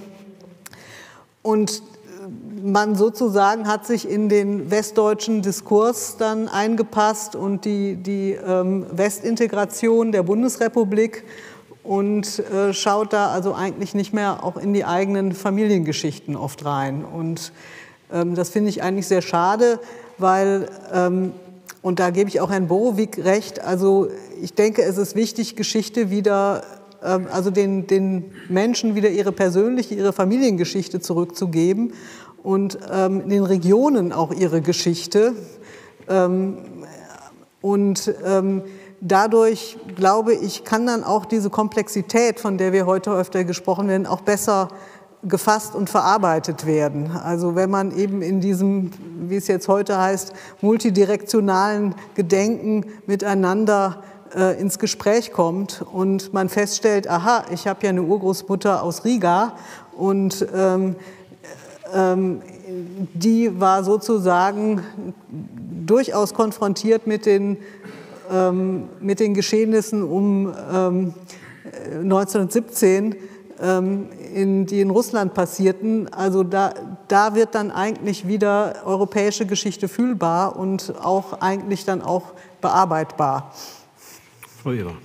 und man sozusagen hat sich in den westdeutschen Diskurs dann eingepasst und die, die ähm, Westintegration der Bundesrepublik, und äh, schaut da also eigentlich nicht mehr auch in die eigenen Familiengeschichten oft rein. Und ähm, das finde ich eigentlich sehr schade, weil, ähm, und da gebe ich auch Herrn Borowik recht, also ich denke, es ist wichtig, Geschichte wieder, ähm, also den, den Menschen wieder ihre persönliche, ihre Familiengeschichte zurückzugeben, und ähm, in den Regionen auch ihre Geschichte. Ähm, und ähm, dadurch, glaube ich, kann dann auch diese Komplexität, von der wir heute öfter gesprochen werden, auch besser gefasst und verarbeitet werden. Also wenn man eben in diesem, wie es jetzt heute heißt, multidirektionalen Gedenken miteinander äh, ins Gespräch kommt und man feststellt, aha, ich habe ja eine Urgroßmutter aus Riga, und ähm, ähm, die war sozusagen durchaus konfrontiert mit den, ähm, mit den Geschehnissen um ähm, neunzehnhundertsiebzehn, ähm, in, die in Russland passierten. Also da, da wird dann eigentlich wieder europäische Geschichte fühlbar und auch eigentlich dann auch bearbeitbar. Frau Eber.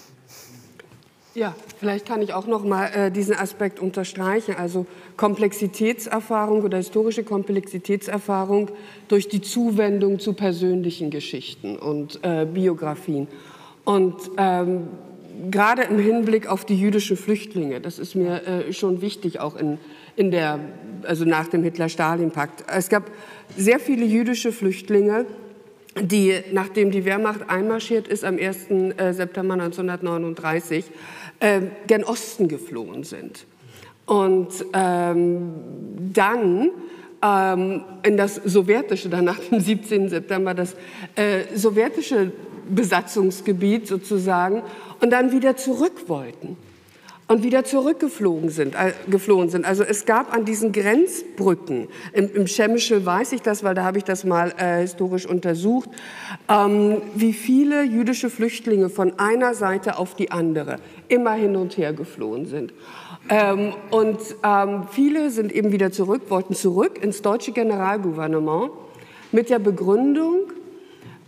Ja, vielleicht kann ich auch noch mal äh, diesen Aspekt unterstreichen. Also Komplexitätserfahrung oder historische Komplexitätserfahrung durch die Zuwendung zu persönlichen Geschichten und äh, Biografien. Und ähm, gerade im Hinblick auf die jüdischen Flüchtlinge, das ist mir äh, schon wichtig, auch in, in der, also nach dem Hitler-Stalin-Pakt. Es gab sehr viele jüdische Flüchtlinge, die, nachdem die Wehrmacht einmarschiert ist am ersten September neunzehnhundertneununddreißig, äh, gen Osten geflohen sind. Und ähm, dann ähm, in das sowjetische, dann nach dem siebzehnten September, das äh, sowjetische Besatzungsgebiet sozusagen, und dann wieder zurück wollten und wieder zurückgeflogen sind, äh, geflohen sind. Also es gab an diesen Grenzbrücken, im, im Schemischel weiß ich das, weil da habe ich das mal äh, historisch untersucht, ähm, wie viele jüdische Flüchtlinge von einer Seite auf die andere immer hin und her geflohen sind. Ähm, und ähm, viele sind eben wieder zurück, wollten zurück ins deutsche Generalgouvernement mit der Begründung,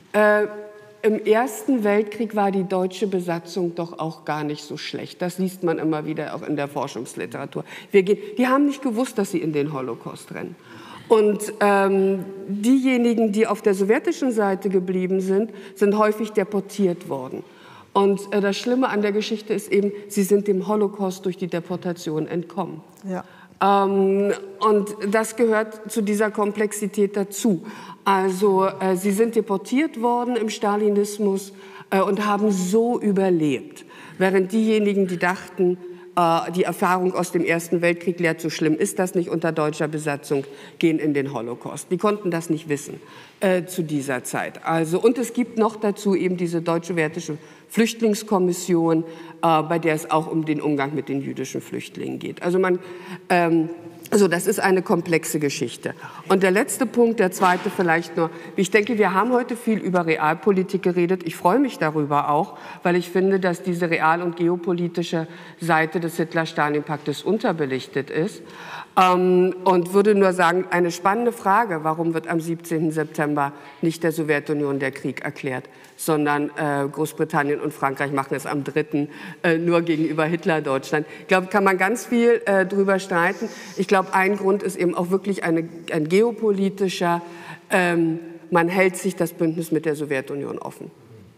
Äh, Im Ersten Weltkrieg war die deutsche Besatzung doch auch gar nicht so schlecht. Das liest man immer wieder auch in der Forschungsliteratur. Wir gehen, die haben nicht gewusst, dass sie in den Holocaust rennen. Und ähm, diejenigen, die auf der sowjetischen Seite geblieben sind, sind häufig deportiert worden. Und äh, das Schlimme an der Geschichte ist eben, sie sind dem Holocaust durch die Deportation entkommen. Ja. Ähm, und das gehört zu dieser Komplexität dazu. Also äh, sie sind deportiert worden im Stalinismus äh, und haben so überlebt, während diejenigen, die dachten, äh, die Erfahrung aus dem Ersten Weltkrieg lehrt, so schlimm ist das nicht unter deutscher Besatzung, gehen in den Holocaust. Die konnten das nicht wissen äh, zu dieser Zeit. Also, und es gibt noch dazu eben diese deutsch-sowjetische Flüchtlingskommission, äh, bei der es auch um den Umgang mit den jüdischen Flüchtlingen geht. Also man... Ähm, Also das ist eine komplexe Geschichte. Und der letzte Punkt, der zweite vielleicht nur. Ich denke, wir haben heute viel über Realpolitik geredet. Ich freue mich darüber auch, weil ich finde, dass diese real- und geopolitische Seite des Hitler-Stalin-Paktes unterbelichtet ist. Ähm, und würde nur sagen, eine spannende Frage, warum wird am siebzehnten September nicht der Sowjetunion der Krieg erklärt, sondern äh, Großbritannien und Frankreich machen es am dritten Äh, nur gegenüber Hitler-Deutschland. Ich glaube, kann man ganz viel äh, drüber streiten. Ich glaube, ein Grund ist eben auch wirklich eine, ein geopolitischer, ähm, man hält sich das Bündnis mit der Sowjetunion offen.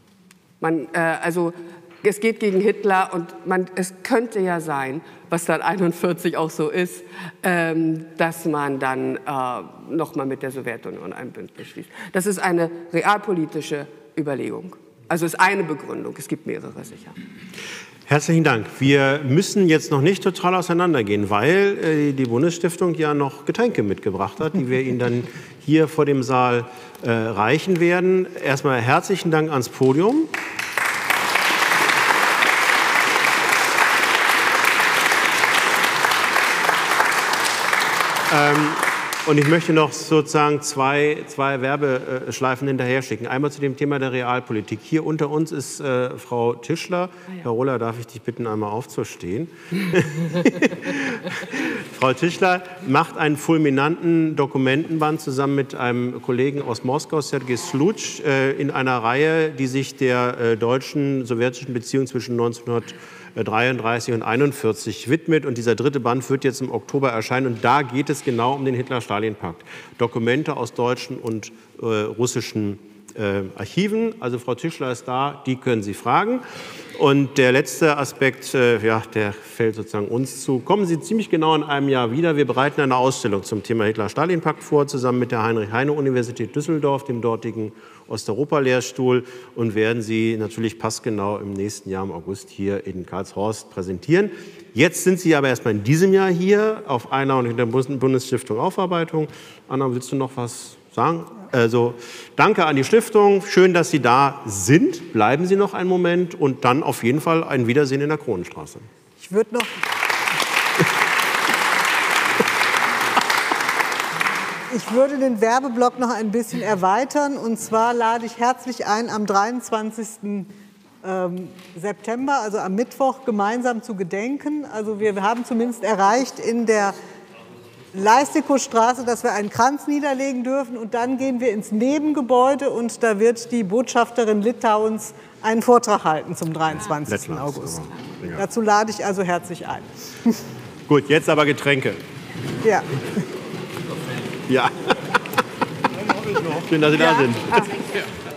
Man, äh, also es geht gegen Hitler und man, es könnte ja sein, was dann einundvierzig auch so ist, ähm, dass man dann äh, noch mal mit der Sowjetunion ein Bündnis schließt. Das ist eine realpolitische Überlegung. Also ist eine Begründung, es gibt mehrere sicher. Herzlichen Dank. Wir müssen jetzt noch nicht total auseinandergehen, weil äh, die Bundesstiftung ja noch Getränke mitgebracht hat, die wir Ihnen dann hier vor dem Saal äh, reichen werden. Erstmal herzlichen Dank ans Podium. Ähm, und ich möchte noch sozusagen zwei, zwei Werbeschleifen hinterher schicken. Einmal zu dem Thema der Realpolitik. Hier unter uns ist äh, Frau Tischler. Ah, ja. Herr Roller, darf ich dich bitten, einmal aufzustehen? Frau Tischler macht einen fulminanten Dokumentenband zusammen mit einem Kollegen aus Moskau, Sergei Slutsch, äh, in einer Reihe, die sich der äh, deutschen-sowjetischen Beziehung zwischen neunzehnhundertdreiunddreißig und einundvierzig widmet. Und dieser dritte Band wird jetzt im Oktober erscheinen. Und da geht es genau um den Hitler-Stalin-Pakt. Dokumente aus deutschen und äh, russischen äh, Archiven. Also Frau Tischler ist da, die können Sie fragen. Und der letzte Aspekt, äh, ja, der fällt sozusagen uns zu. Kommen Sie ziemlich genau in einem Jahr wieder. Wir bereiten eine Ausstellung zum Thema Hitler-Stalin-Pakt vor, zusammen mit der Heinrich-Heine-Universität Düsseldorf, dem dortigen Osteuropa-Lehrstuhl, und werden Sie natürlich passgenau im nächsten Jahr im August hier in Karlshorst präsentieren. Jetzt sind Sie aber erstmal in diesem Jahr hier auf einer und in der Bundesstiftung Aufarbeitung. Anna, willst du noch was sagen? Also danke an die Stiftung, schön, dass Sie da sind. Bleiben Sie noch einen Moment und dann auf jeden Fall ein Wiedersehen in der Kronenstraße. Ich würde noch... Ich würde den Werbeblock noch ein bisschen erweitern. Und zwar lade ich herzlich ein, am dreiundzwanzigsten September, also am Mittwoch, gemeinsam zu gedenken. Also wir haben zumindest erreicht in der Leistikow-Straße, dass wir einen Kranz niederlegen dürfen. Und dann gehen wir ins Nebengebäude und da wird die Botschafterin Litauens einen Vortrag halten zum dreiundzwanzigsten August. Ja. Dazu lade ich also herzlich ein. Gut, jetzt aber Getränke. Ja. Ja. Schön, dass Sie ja. da sind. Ah.